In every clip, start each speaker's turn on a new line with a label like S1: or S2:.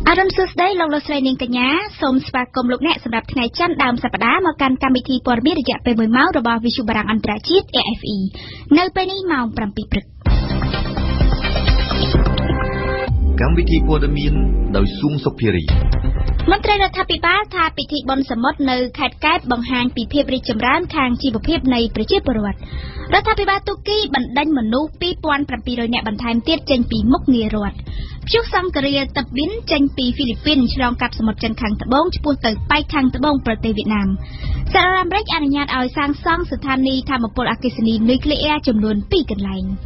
S1: อารมณ์สุดได้ลงรถไฟนิงกัญญาสมสปากรมลูกแนะสำหรับทนายจันดาวสัปดาห์มาการการวิธีปอร์มีระยะไปมือเมาส์ระบอบวิชุบรังอันตรจิต AFE ในไปนี้เมาปรำปีปรึก
S2: การวิธีปอร์มีนโดยซุงสุพิรี
S1: มนตรีรัฐปิบาลทาปิธีบนสมมติในแคดแก๊บบังฮานปีเพียบริจมร้านคางชีวเพียบในประเทศประวัติรัฐปิบาลตุกี้บันดันมนุษย์ปีปวนปรำปีโดยเนี่ยบันทายเตี้ยเจนปีมุกเนียรวดชุกสังกฤษตับบินเจนปีฟิลิปปินส์ฉลองกับสมุทรจันทร์ขังตะบงช่วยเติร์ไปขังตะบงประเทศเวียดนามสหรัฐอเมริกาอนุญาตเอาสร้างซ่องสถานีทำปลอะคริสนีนิวเคลียร์จำนวนปีกันไลน์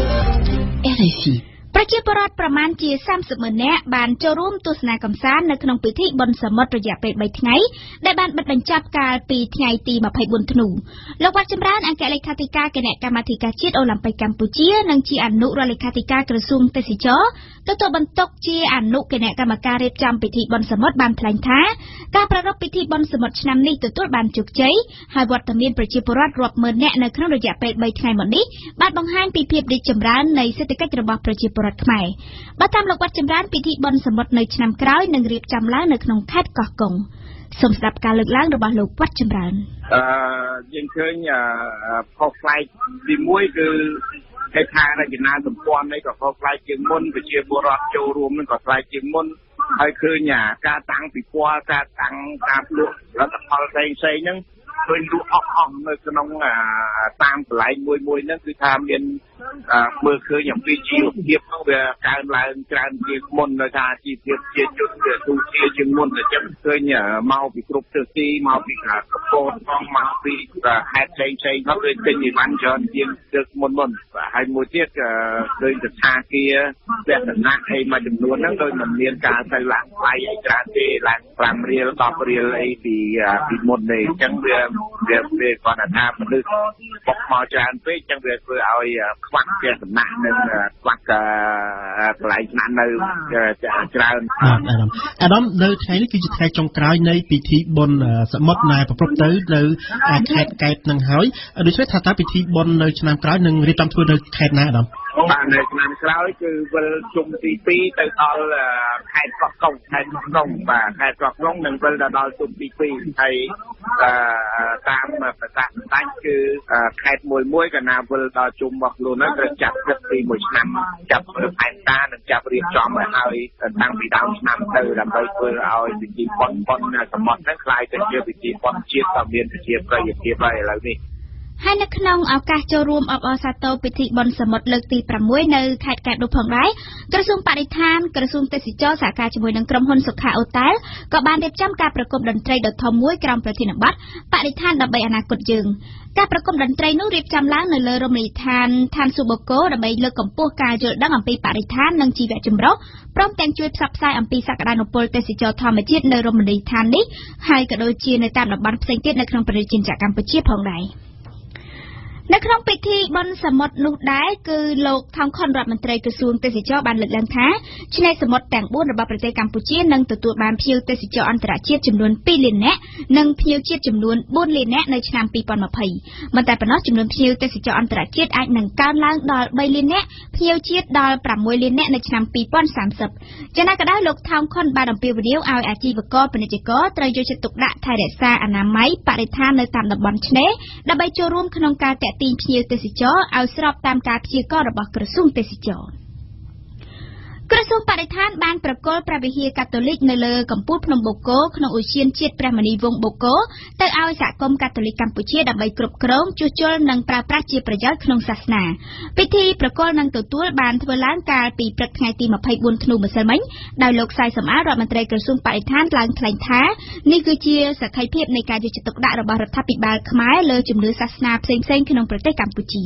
S1: RFEประชาชนประมาณจี30,000 แน่บานโจร่วมตุสนากำซานในขนมปีที่บนสมมติระยะเป็นใบไงได้บานบรรจับการปีไงตีมาภัยบุญธนูโลกวัดจำร้านอังกฤษเลขาธิการแกนกรรมธิการชีตโอลิมปิกกัมพูชีนังจีอนุรัเลขาธิการกระทรวงเกษตรตัวบรรทกจีอนุแกนกรรมการเรียบจำปีที่บนสมมติบานพลังท้าการประรบปีที่บนสมมตินำนี้ตัวบานจุกใจให้วัดตะเมียนประชาชนรวบเมินแน่ในขนมระยะเป็นใบไงหมดนี้บานบังฮันปีเพียบดิจำร้านในเศรษฐกิจระบอบประชาชนใหม่บัตรตามหลักวัดจำร้านปีที่บนสมมติในชนำกล้าวหนึ่งเรียบจำล้างในขนมแคดกอกงสมสดับการเลือกล้างระบาดหลักวัดจำร้าน
S3: ยังเคยพอไฟดีมวยคือให้ทางราชนาสมควรในกับพอไฟจึงมุ่นไปเชียร์บุรัตโจรวมนั่นกับไฟจึงมุ่นให้คือการตั้งปีกัวการตั้งการปลุกแล้วก็พอใส่นั่งเป็นดูอ่องในขนมตามไหลมวยนั่นคือทำเป็นเมื่อคืออย่างปีจีเทียบเข้าไปการลายการเทียบมนราชาจีเทียบเชียจุดเทียบตูเชียจึงมนแต่จะเคยเมาปีกรุบเตอร์ซีเมาปีกระโปงต้องเมาปีแฮดใช้เขาเลยเป็นอย่างนั้นจนเทียบเดือดมนให้มวยเทียบเลยจะชาเกียแบบนั้นให้มาจำนวนนั้นโดยมันเรียนการใส่หลังไหลการเตะหลังปรามเรียลตอบเรียลไอ้ปีมนในจังเรือก่อนหน้ามันลึกปกมาจานเพื่อจังเรือเพื่อเอาควักแกสนักนึงควักไหลนั้นเลยจะกลาย
S4: อาดัมในไทยนี่คือจะไทยจงกลายในปีที่บนสมมตินายประพฤติในแคดไก่หนังหอยโดยใช้ท่าทางปีที่บนในชนามกลายหนึ่งเรียบตามทัวร์ในแคดนะอาดัม
S3: บ้านในชนามกลายคือเวลจุ่มปีแต่ตอนแคดกอกงแบบแคดกอกงหนึ่งเวลาตอนจุ่มปีไทยตามภาษาตั้งคือแคดมวยกันนะเวลาจุ่มบอกลูนั้นจะจับปีมวยนำจับแผ่นตาจับเรียบจอมเอาตั้งปีดาวนำเตอร์ลำไปเพื่อเอาสิ่งที่ปนสมองนั้นคลายเป็นเชื่อสิ่งที่ปนเชียบต่อเรียนเชียบก็อย่างเชียบอะไรแล้วนี่
S1: ให้นักขนมเอาการโจรวมอซาโตปิธิบนสมุดเลือกตีประมวยในแคดแกะดูผ่องไรกระทรวงปฏิทานกระทรวงเตสิจสาขาจมวยนังกรมหนสุขาโอเตลก็บานเด็บจ้ำการประกอบดนตรีดทอมวยกรมประเทศบัตรปฏิทานดับใบอนาคตยืงการประกอบดนตรีนู้รีบจำล้างในเลอรมิทานซูโบโกดับใบเลือกกับพวกการจุดดังอัมพีปฏิทานนังจีแวจุมรบพร้อมแต่งช่วยซับไซอัมพีสักการนโปลเตสิจธรรมจิตในรมิทานนี้ให้กระโดดจีในตามดับบันเซนเกตในครั้งปฏิจินจากกัมพูชีผ่องไรในครั้งปีที่บนสมมตินุได้คือโลกทำคอนรัฐมนตรีกระทรวงเตสิจบันหลักลังท้าชในสมมติแต่งบุญระบาดประเทศกัมพูชีนังตัวบานเพียวเตสิจอันตรายเชียจำนวนปีลินแนะนังเพียวเชียจำนวนบุญลินแนะในชนามปีปอนมาภัยมันแต่ปนจำนวนเพียวเตสิจอันตรายเชียไอหนังการล้างดอลใบลินแนะเพียวเชียดอลปรับมวยลินแนะในชนามปีปอน30จะน่ากระได้โลกทำคอนบาดำเปียวเดียวเอาอาชีพก็เป็นจิกก็ตรายโยชตุกดะไทยเดซ่าอนามัยปริธานในตามดับบอลชเนดับใบโจร่วมขนมการแตะตีเพียวเตสิเอาสอบตามการพิจารณาระบบกระทรวงเตสิจกระทรวงปฏิทานบานประกอบพระวิหารคาทอลิกในเลอกัมพูพนมโบโกขนมอุเชียนเชียดพระมณีวงโบโกแต่เอาสากรมคาทอลิกกัมพูชีดับใบกรุบกรองจุจลนังปราประชีประยัดขนมศาสนาพิธีประกอบนังตัวบานทวล้างการปีประไงตีมาภัยบุญธนูมาเสมิงดาวโลกไซสมารัฐมนตรีกระทรวงปฏิทานกลางแถลงท้านี่คือเชียสักไขเพียบในการยุติตกดะระบาดรัฐปิบาลขมายเลอจุมเลือศาสนาเซ็งขนมประเทศกัมพูชี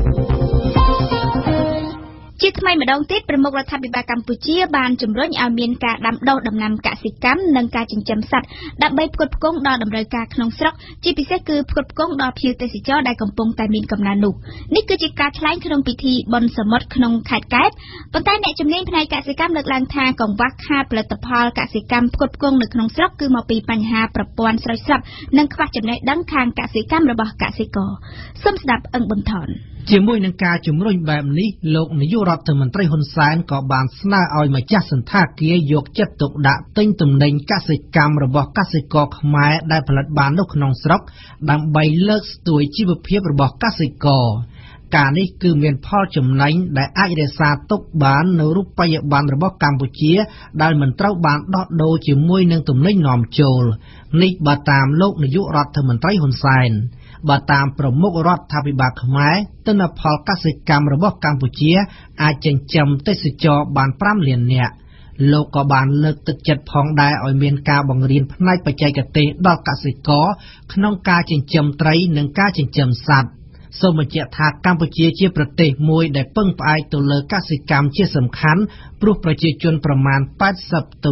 S1: จิตไม่มาดองติดประมุขรัฐบาลกัมพูชีบานจุ่มร้อยเอาเมียนกาดำดอกดำนำกะสิกรรมนังกาจิงจำสัตว์ดับใบพดกงดอดำเริกาขนมสระจีพิเศษคือพดกงดอพิวเตสิจอได้กำปงแต่มีนกำนันนุนี่คือจิตการคล้ายขนมพิธีบนสมดขนมขาดแก๊บปนใต้ในจุ่มเลี้ยงภายกะสิกรรมเลือกลางทางของวักคาผลิตภัณฑ์กะสิกรรมพดกงในขนมสระคือมาปีปัญหาประปวนสระสับนังควักจุ่มในดังทางกะสิกรรมระบกะสิกอส้มสดับอังบนถอน
S5: ជាមួយនឹងការជំរុញបែបនេះលោកនាយករដ្ឋមន្ត្រីហ៊ុនសែនក៏បានស្នើឲ្យម្ចាស់សន្តាគារយកចិត្តទុកដាក់ទិញទំនិញកសិកម្មរបស់កសិករខ្មែរដែលផលិតបាននៅក្នុងស្រុកដើម្បីលើកស្ទួយជីវភាពរបស់កសិករការនេះគឺមានផលចំណេញដែលអាចរក្សាទុកបាននៅរូបិយប័ណ្ណរបស់កម្ពុជាដែលមិនត្រូវបានដោះដូរជាមួយនឹងទំនិញនាំចូលនេះបើតាមលោកនាយករដ្ឋមន្ត្រីហ៊ុនសែនបើតាមប្រមុខរដ្ឋាភិបាលខ្មែរទិន្នផលកសិកម្មរបស់កម្ពុជាអាចចិញ្ចឹមទេសចរបាន5លាននាក់លោកក៏បានលើកទឹកចិត្តផងដែរឲ្យមានការបង្រៀនផ្នែកបច្ចេកទេសដល់កសិករក្នុងការចិញ្ចឹមត្រីនិងការចិញ្ចឹមសត្វសូមបញ្ជាក់ថាកម្ពុជាជាប្រទេសមួយដែលពឹងផ្អែកទៅលើកសិកម្មជាសំខាន់ព្រោះប្រជាជនប្រមាណ80 ទៅ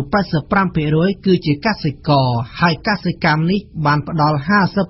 S5: 85% គឺជាកសិករហើយកសិកម្មនេះបានផ្ដល់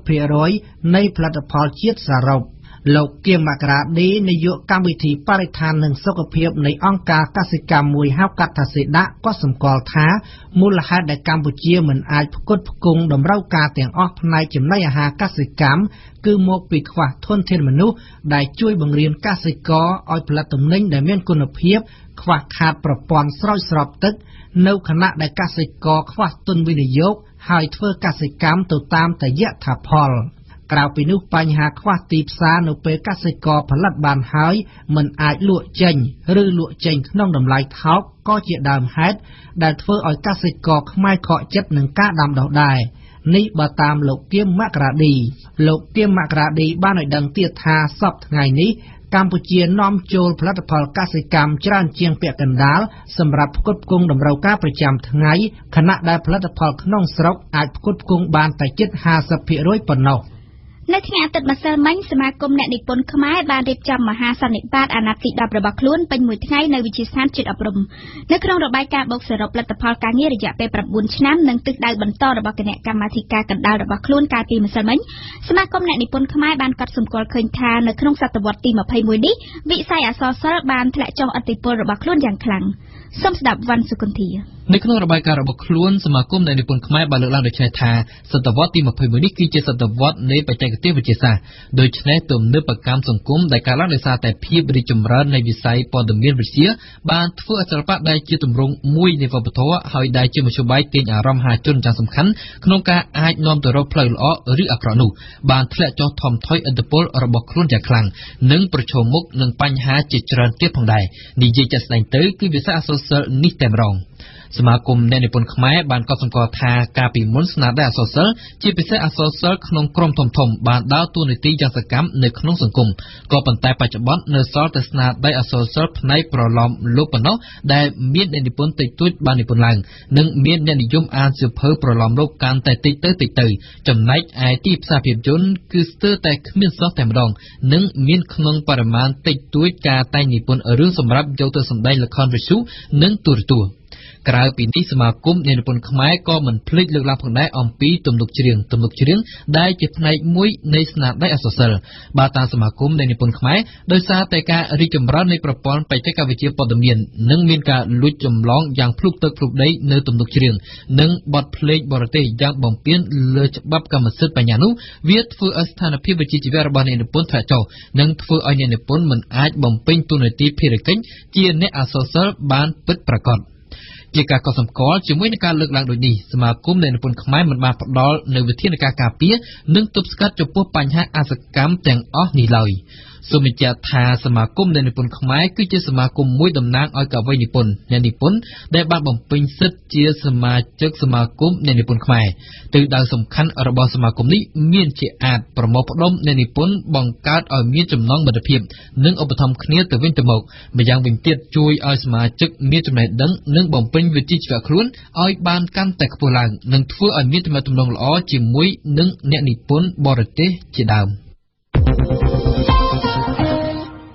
S5: 50% នៃផលិតផលជាតិសរុបលោកគៀមមករាឌីនាយកកម្មវិធីបរិស្ថាននិងសុខភាពនៃអង្គការកសិកម្មមួយហៅកាត់ថាសេដាក៏សម្គាល់ថាមូលហេតុដែលកម្ពុជាមិនអាចផ្គត់ផ្គង់តម្រូវការទាំងអស់ផ្នែកចំណីអាហារកសិកម្មគឺមកពីខ្វះធនធានមនុស្សដែលជួយបង្រៀនកសិករឲ្យផលិតទំនិញដែលមានគុណភាពខ្វះខាតប្រព័ន្ធស្រោចស្រពទឹកនៅខណៈដែលកសិករខ្វះទុនវិនិយោគហើយធ្វើកសិកម្មទៅតាមតែយថាផលក្រៅពីនោះបញ្ហាខ្វះទីផ្សារនៅពេលកសិករផលិតបានហើយមិនអាចលក់ចេញឬលក់ចេញក្នុងតម្លៃថោកក៏ជាដើមហេតុដែលធ្វើឲ្យកសិករខ្មែរខកចិត្តនឹងការដាំដុះដែរនេះបើតាមលោកគៀមមករាឌីលោកគៀមមករាឌីបានឲ្យដឹងទៀតថាសប្តាហ៍ថ្ងៃនេះកម្ពុជានាំចូលផលិតផលកសិកម្មច្រើនជាងពាក់កណ្ដាលសម្រាប់ផ្គត់ផ្គង់តម្រូវការប្រចាំថ្ងៃខណៈដែលផលិតផលក្នុងស្រុកអាចផ្គត់ផ្គង់បានតែជិត 50% ប៉ុណ្ណោះ
S1: នៅថ្ងៃអាទិត្យម្សិលមិញសមាគមអ្នកនិពន្ធខ្មែរបានរៀបចំមហាសន្និបាតអាណត្តិទី10របស់ខ្លួនពេញមួយថ្ងៃនៅវិទ្យាស្ថានជាតិអប់រំនៅក្នុងរបាយការណ៍បូកសរុបលទ្ធផលការងាររយៈពេល9ឆ្នាំនិងទិសដៅបន្តរបស់គណៈកម្មាធិការកណ្ដាលរបស់ខ្លួនកាលពីម្សិលមិញសមាគមអ្នកនិពន្ធខ្មែរបានកត់សម្គាល់ឃើញថានៅក្នុងសតវត្សទី21នេះវិស័យអក្សរសិល្ប៍បានធ្លាក់ចុះឥទ្ធិពលរបស់ខ្លួនយ៉ាងខ្លាំងសូមស្ដាប់វ៉ាន់សុគន្ធា
S6: នៅក្នុងរបាយការណ៍របស់ខ្លួនសមាគមអ្នកនិពន្ធខ្មែរបានលើកឡើងដូចនេះថាសតវត្សទី21នេះគឺជាសតវត្សនៃបច្ចេកទេសវិទ្យាសាស្ត្រដូច្នេះទំនើបកម្មសង្គមដែលកើតឡើងដោយសារតែភាពរីកចម្រើននៃវិស័យព័ត៌មានវិទ្យាបានធ្វើឲ្យសិល្បៈដែលជាទម្រង់មួយនៃវប្បធម៌ហើយដែលជាមធ្យោបាយទាញអារម្មណ៍មហាជនយ៉ាងសំខាន់ក្នុងការអាចនាំទៅរកផ្លូវល្អឬអាក្រក់នោះបានធ្លាក់ចុះថមថយឥទ្ធិពលរបស់ខ្លួនយ៉ាងខ្លាំងនិងប្រឈមមុខនឹងបញ្ហាជាច្រើនទៀតផងដែរនិយាយចាស់ស្ដែងទៅគឺវិស័យអក្សរសិល្ប៍នេះតែម្ដងសមាគមអ្នកនិពន្ធខ្មែរបានកត់សម្គាល់ថាការពីមុនស្នាដៃអក្សរសិល្ប៍ជាពិសេសអក្សរសិល្ប៍ក្នុងក្រុមធំៗបានដើរតួនាទីយ៉ាងសកម្មនៅក្នុងសង្គមក៏ប៉ុន្តែបច្ចុប្បន្ននៅសល់តែស្នាដៃអក្សរសិល្ប៍ផ្នែកប្រឡំលោកប៉ុណ្ណោះដែលមានអ្នកនិពន្ធតិចតួចបាននិពន្ធឡើងនិងមានអ្នកនិយមអានសៀវភៅប្រឡំលោកកាន់តែតិចទៅចំណែកឯទីផ្សារភាពយន្តគឺស្ទើរតែគ្មានសោះតែម្ដងនិងមានក្នុងបរិមាណតិចតួចការតែងនិពន្ធរឿងសម្រាប់យកទៅសម្ដែងល្ខោនវិទ្យុនិងទូរទស្សន៍ក្រៅពីនេះសមាគមអ្នកនិពន្ធខ្មែរក៏មិនភ្លេចលើកឡើងផងដែរអំពីទំនុកច្រៀងដែលជាផ្នែកមួយនៃស្នាដៃអក្សរសិល្ប៍បើតាមសមាគមអ្នកនិពន្ធខ្មែរដោយសារតែការរីកចម្រើននៃប្រព័ន្ធបច្ចេកវិទ្យាព័ត៌មាននិងមានការលួចចម្លងយ៉ាងភ្លុកទឹកភ្លុកដីនៅទំនុកច្រៀងនិងបទភ្លេងបរទេសយ៉ាងបំពានលើច្បាប់កម្មសិទ្ធិបញ្ញានោះវាធ្វើឲ្យស្ថានភាពវិជ្ជាជីវៈរបស់អ្នកនិពន្ធធ្លាក់ចុះនិងធ្វើឲ្យអ្នកនិពន្ធមិនអាចបំពេញតួនាទីភារកិច្ចជាអ្នកអក្សរសិល្ប៍បានពិតប្រាកដជាការកត់សម្គាល់ជាមួយនឹងការលើកឡើងដូចនេះសមាគមអ្នកនិពន្ធខ្មែរមិនបានផ្ដល់នូវវិធានការការពារនិងទប់ស្កាត់ចំពោះបញ្ហាអសកម្មទាំងអស់នេះឡើយសូមបញ្ជាក់ថាសមាគមអ្នកនិពន្ធខ្មែរគឺជាសមាគមមួយតំណាងឲ្យកវីនិពន្ធអ្នកនិពន្ធដែលបានបំពេញសិទ្ធិជាសមាជិកសមាគមអ្នកនិពន្ធខ្មែរទិសដៅសំខាន់របស់សមាគមនេះមានជាអាចប្រមូលផ្ដុំអ្នកនិពន្ធបង្កើតឲ្យមានចំណងមិត្តភាពនិងឧបត្ថម្ភគ្នាទៅវិញទៅមកម្យ៉ាងវិញទៀតជួយឲ្យសមាជិកមានចំណេះដឹងនិងបំពេញវិជ្ជាជីវៈខ្លួនឲ្យបានកាន់តែខ្ពស់ឡើងនិងធ្វើឲ្យមានទំនាក់ទំនងល្អជាមួយនឹងអ្នកនិពន្ធបរទេសជាដើម
S1: យើង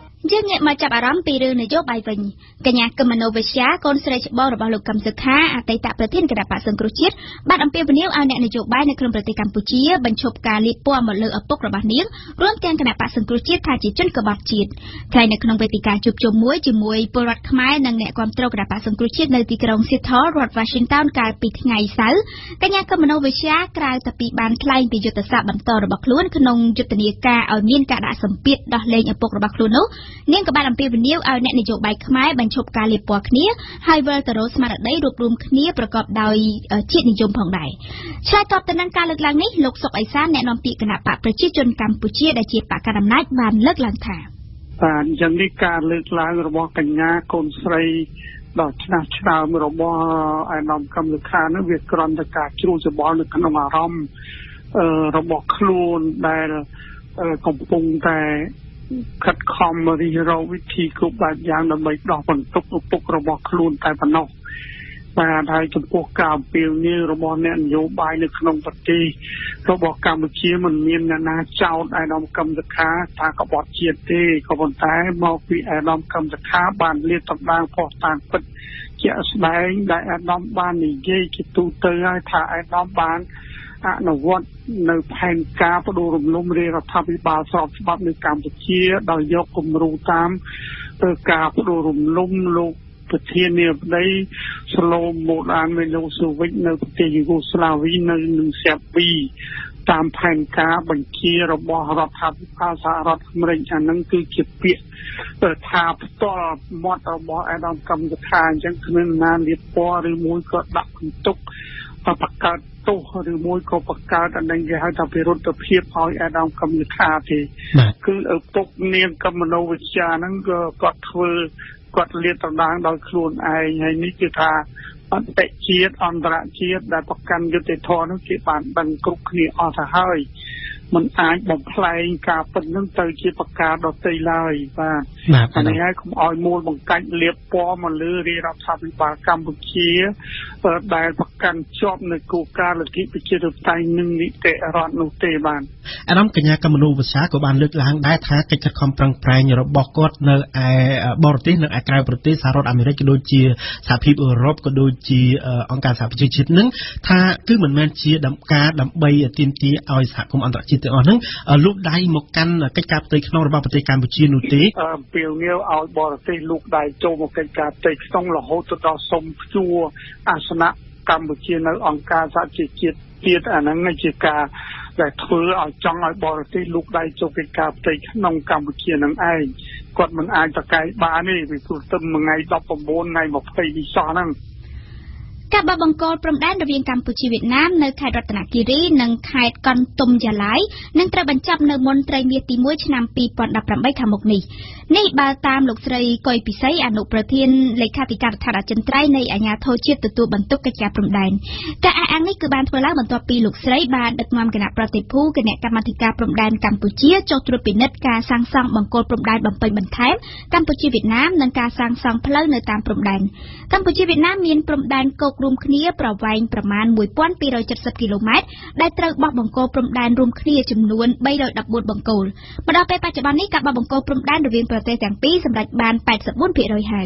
S1: ងាកមកចាប់អារម្មណ៍ពីរឿងនយោបាយវិញកញ្ញាកឹមមនោវិជ្ជាកូនស្រីច្បងរបស់លោកកឹមសុខាអតីតប្រធានគណៈបក្សសង្គ្រោះជាតិបានអំពាវនាវឲ្យអ្នកនយោបាយនៅក្នុងប្រទេសកម្ពុជាបញ្ឈប់ការលាបពណ៌មកលើឪពុករបស់នាងរួមទាំងគណៈបក្សសង្គ្រោះជាតិថាជាជនក្បត់ជាតិថ្ងៃនៅក្នុងវេទិកាជួបជុំមួយជាមួយពលរដ្ឋខ្មែរនិងអ្នកគាំទ្រគណៈបក្សសង្គ្រោះជាតិនៅទីក្រុង Seattle រដ្ឋ Washington កាលពីថ្ងៃសៅរ៍កញ្ញាកឹមមនោវិជ្ជាក្រៅតែពីបានថ្លែងពីយុទ្ធសាស្ត្របន្តរបស់ខ្លួនក្នុងយុទ្ធនាការឲ្យមានការដាក់សម្ពាធដោះលែងឪពុករបស់ខ្លួននោះនាងក៏បានអំពាវនាវឲ្យអ្នកនយោបាយខ្មែរបញ្ឈប់ការលាបពណ៌គ្នាហើយវិលទៅរកស្មារតីរួបរวมគ្នាប្រកបដោយជាតិនិយមផងដែរឆ្លើយតបទៅនឹងការលើកឡើងនេះលោកសុកអេសានអ្នកនាំពាក្យគណៈបកប្រជាជនកម្ពុជាដែលជាបកកណ្ដាលអំណាចបានលើកឡើងថា
S7: បាទយ៉ាងនេះការលើកឡើងរបស់កញ្ញាកូនស្រីដ៏ឆ្នះឆ្នើមរបស់អាដាមកឹមសុខានោះវាគ្រាន់តែការជ្រួលច្បល់នៅក្នុងអារម្មណ៍របស់ខ្លួនដែលកំពុងតែខិតខំរិះរកវិធីគ្រប់បែបយ៉ាងដើម្បីដោះបន្ទុកឪពុករបស់ខ្លួនតែប៉ុណ្ណោះបាទហើយចំពោះការអំពាវនាវរបស់អ្នកនយោបាយនៅក្នុងប្រទេសរបស់កម្ពុជាមិនមានអ្នកណាចោទអាដាមកឹមសុខាថាក្បត់ជាតិទេក៏ប៉ុន្តែមកពីអាដាមកឹមសុខាបានលាតត្រដាងផុសតាងពិតជាក់ស្ដែងដែលអាដាមបាននិយាយជាទូទៅហើយថាអាដាមបានអនុវត្តនៅផែនការបដូររំលំរាជរដ្ឋាភិបាលស្របច្បាប់នៅកម្ពុជាដោយយកគំរូតាមការបដូររំលំលោកប្រធានាធិបតីស្លូម៉ូដានមីឡូសូវិចនៅប្រទេសយូហ្គោស្លាវីនៅនឹងសេប៊ីតាមផែនការបញ្ជារបស់រដ្ឋាភិបាលសហរដ្ឋអាមេរិកអានឹងគឺជាពាក្យថាផ្ទាល់មាត់របស់អាដាមកឹមសុខាអញ្ចឹងគ្មានណាលៀបពណ៌ឬមួយក៏ដាក់បន្ទុកបង្កើតទោសឬមួយក៏បង្កើតអានឹងគេហៅថាវិរុទ្ធភាពឲ្យអាដាមកឹមសុខាទេគឺឪពុកនាងកឹមមនោវិជ្ជាហ្នឹងក៏គាត់លាតត្រដាងដោយខ្លួនឯងហើយនេះគឺថាអន្តរជាតិអន្តរជាតិដែលប្រកាន់យុត្តិធម៌នោះគេបានដឹងគ្រប់គ្នាអស់ទៅហើយមិនអាចបំផ្លែងការពិតនឹងទៅជាប្រការដទៃឡើយបាទអានេះហើយកុំឲ្យមូលបង្កាច់លាបពណ៌មកលើរាជរដ្ឋាភិបាលកម្ពុជាដែលប្រកាន់ជាប់នៅគោលការណ៍លទ្ធិប្រជាធិបតេយ្យនិងនីតិរដ្ឋនោះទេបាទ
S4: អាដាមកញ្ញាកឹមមនោវិជ្ជាក៏បានលើកឡើងដែរថាកិច្ចខិតខំប្រឹងប្រែងរបស់គាត់នៅឯបរទេសនៅឯក្រៅប្រទេសសហរដ្ឋអាមេរិកក៏ដូចជាសហភាពអឺរ៉ុបក៏ដូចជាអង្គការសហប្រជាជាតិនឹងថាគឺមិនមែនជាការដើម្បីទាមទារឲ្យសហគមន៍អន្តរជាតិទាំងអស់ហ្នឹងលូកដៃមកកាន់កិច្ចការផ្ទៃក្នុងរបស់ប្រទេសកម្ពុជានោះទេ
S7: ពេលងាវឲ្យបរទេសលូកដៃចូលមកកិច្ចការផ្ទៃក្នុងរហូតទៅដល់សុំព្យួរអាសនៈកម្ពុជានៅអង្គការសហជីវជាតិទៀតអាហ្នឹងជាការដែលធ្វើឲ្យចង់ឲ្យបរទេសលូកដៃចូលកិច្ចការផ្ទៃក្នុងកម្ពុជានឹងឯងគាត់មិនអាចប្រកែកបានទេពីព្រោះទៅថ្ងៃ19ថ្ងៃ20នេះសោះហ្នឹង
S1: ការបបង្គោលព្រំដែនរវាងកម្ពុជាវៀតណាមនៅខេត្តរតនគិរីនិងខេត្តកន្ទុំយ៉ាឡៃនឹងត្រូវបញ្ចប់នៅមុនត្រីមាសទី1ឆ្នាំ2018ខាងមុខនេះបើតាមលោកស្រីកុយពិសីអនុប្រធានលេខាធិការដ្ឋានអចិន្ត្រៃយ៍នៃអាជ្ញាធរជាតិទទួលបន្ទុកកិច្ចការព្រំដែនការអះអាងនេះគឺបានធ្វើឡើងបន្ទាប់ពីលោកស្រីបានដឹកនាំគណៈប្រតិភូគណៈកម្មាធិការព្រំដែនកម្ពុជាចុះត្រួតពិនិត្យការសាងសង់បង្គោលព្រំដែនបំពេញបន្ថែមកម្ពុជាវៀតណាមនិងការសាងសង់ផ្លូវនៅតាមព្រំដែនកម្ពុជាវៀតណាមមានព្រំដែនគោករួមគ្នាប្រវែងប្រមាណ1270គីឡូម៉ែត្រដែលត្រូវបោះបង្គោលព្រំដែនរួមគ្នាចំនួន314បង្គោលមកដល់ពេលបច្ចុប្បន្ននេះការបោះបង្គោលព្រំដែនរវាងប្រទេសទាំងពីរសម្រេចបាន 84% ហើយ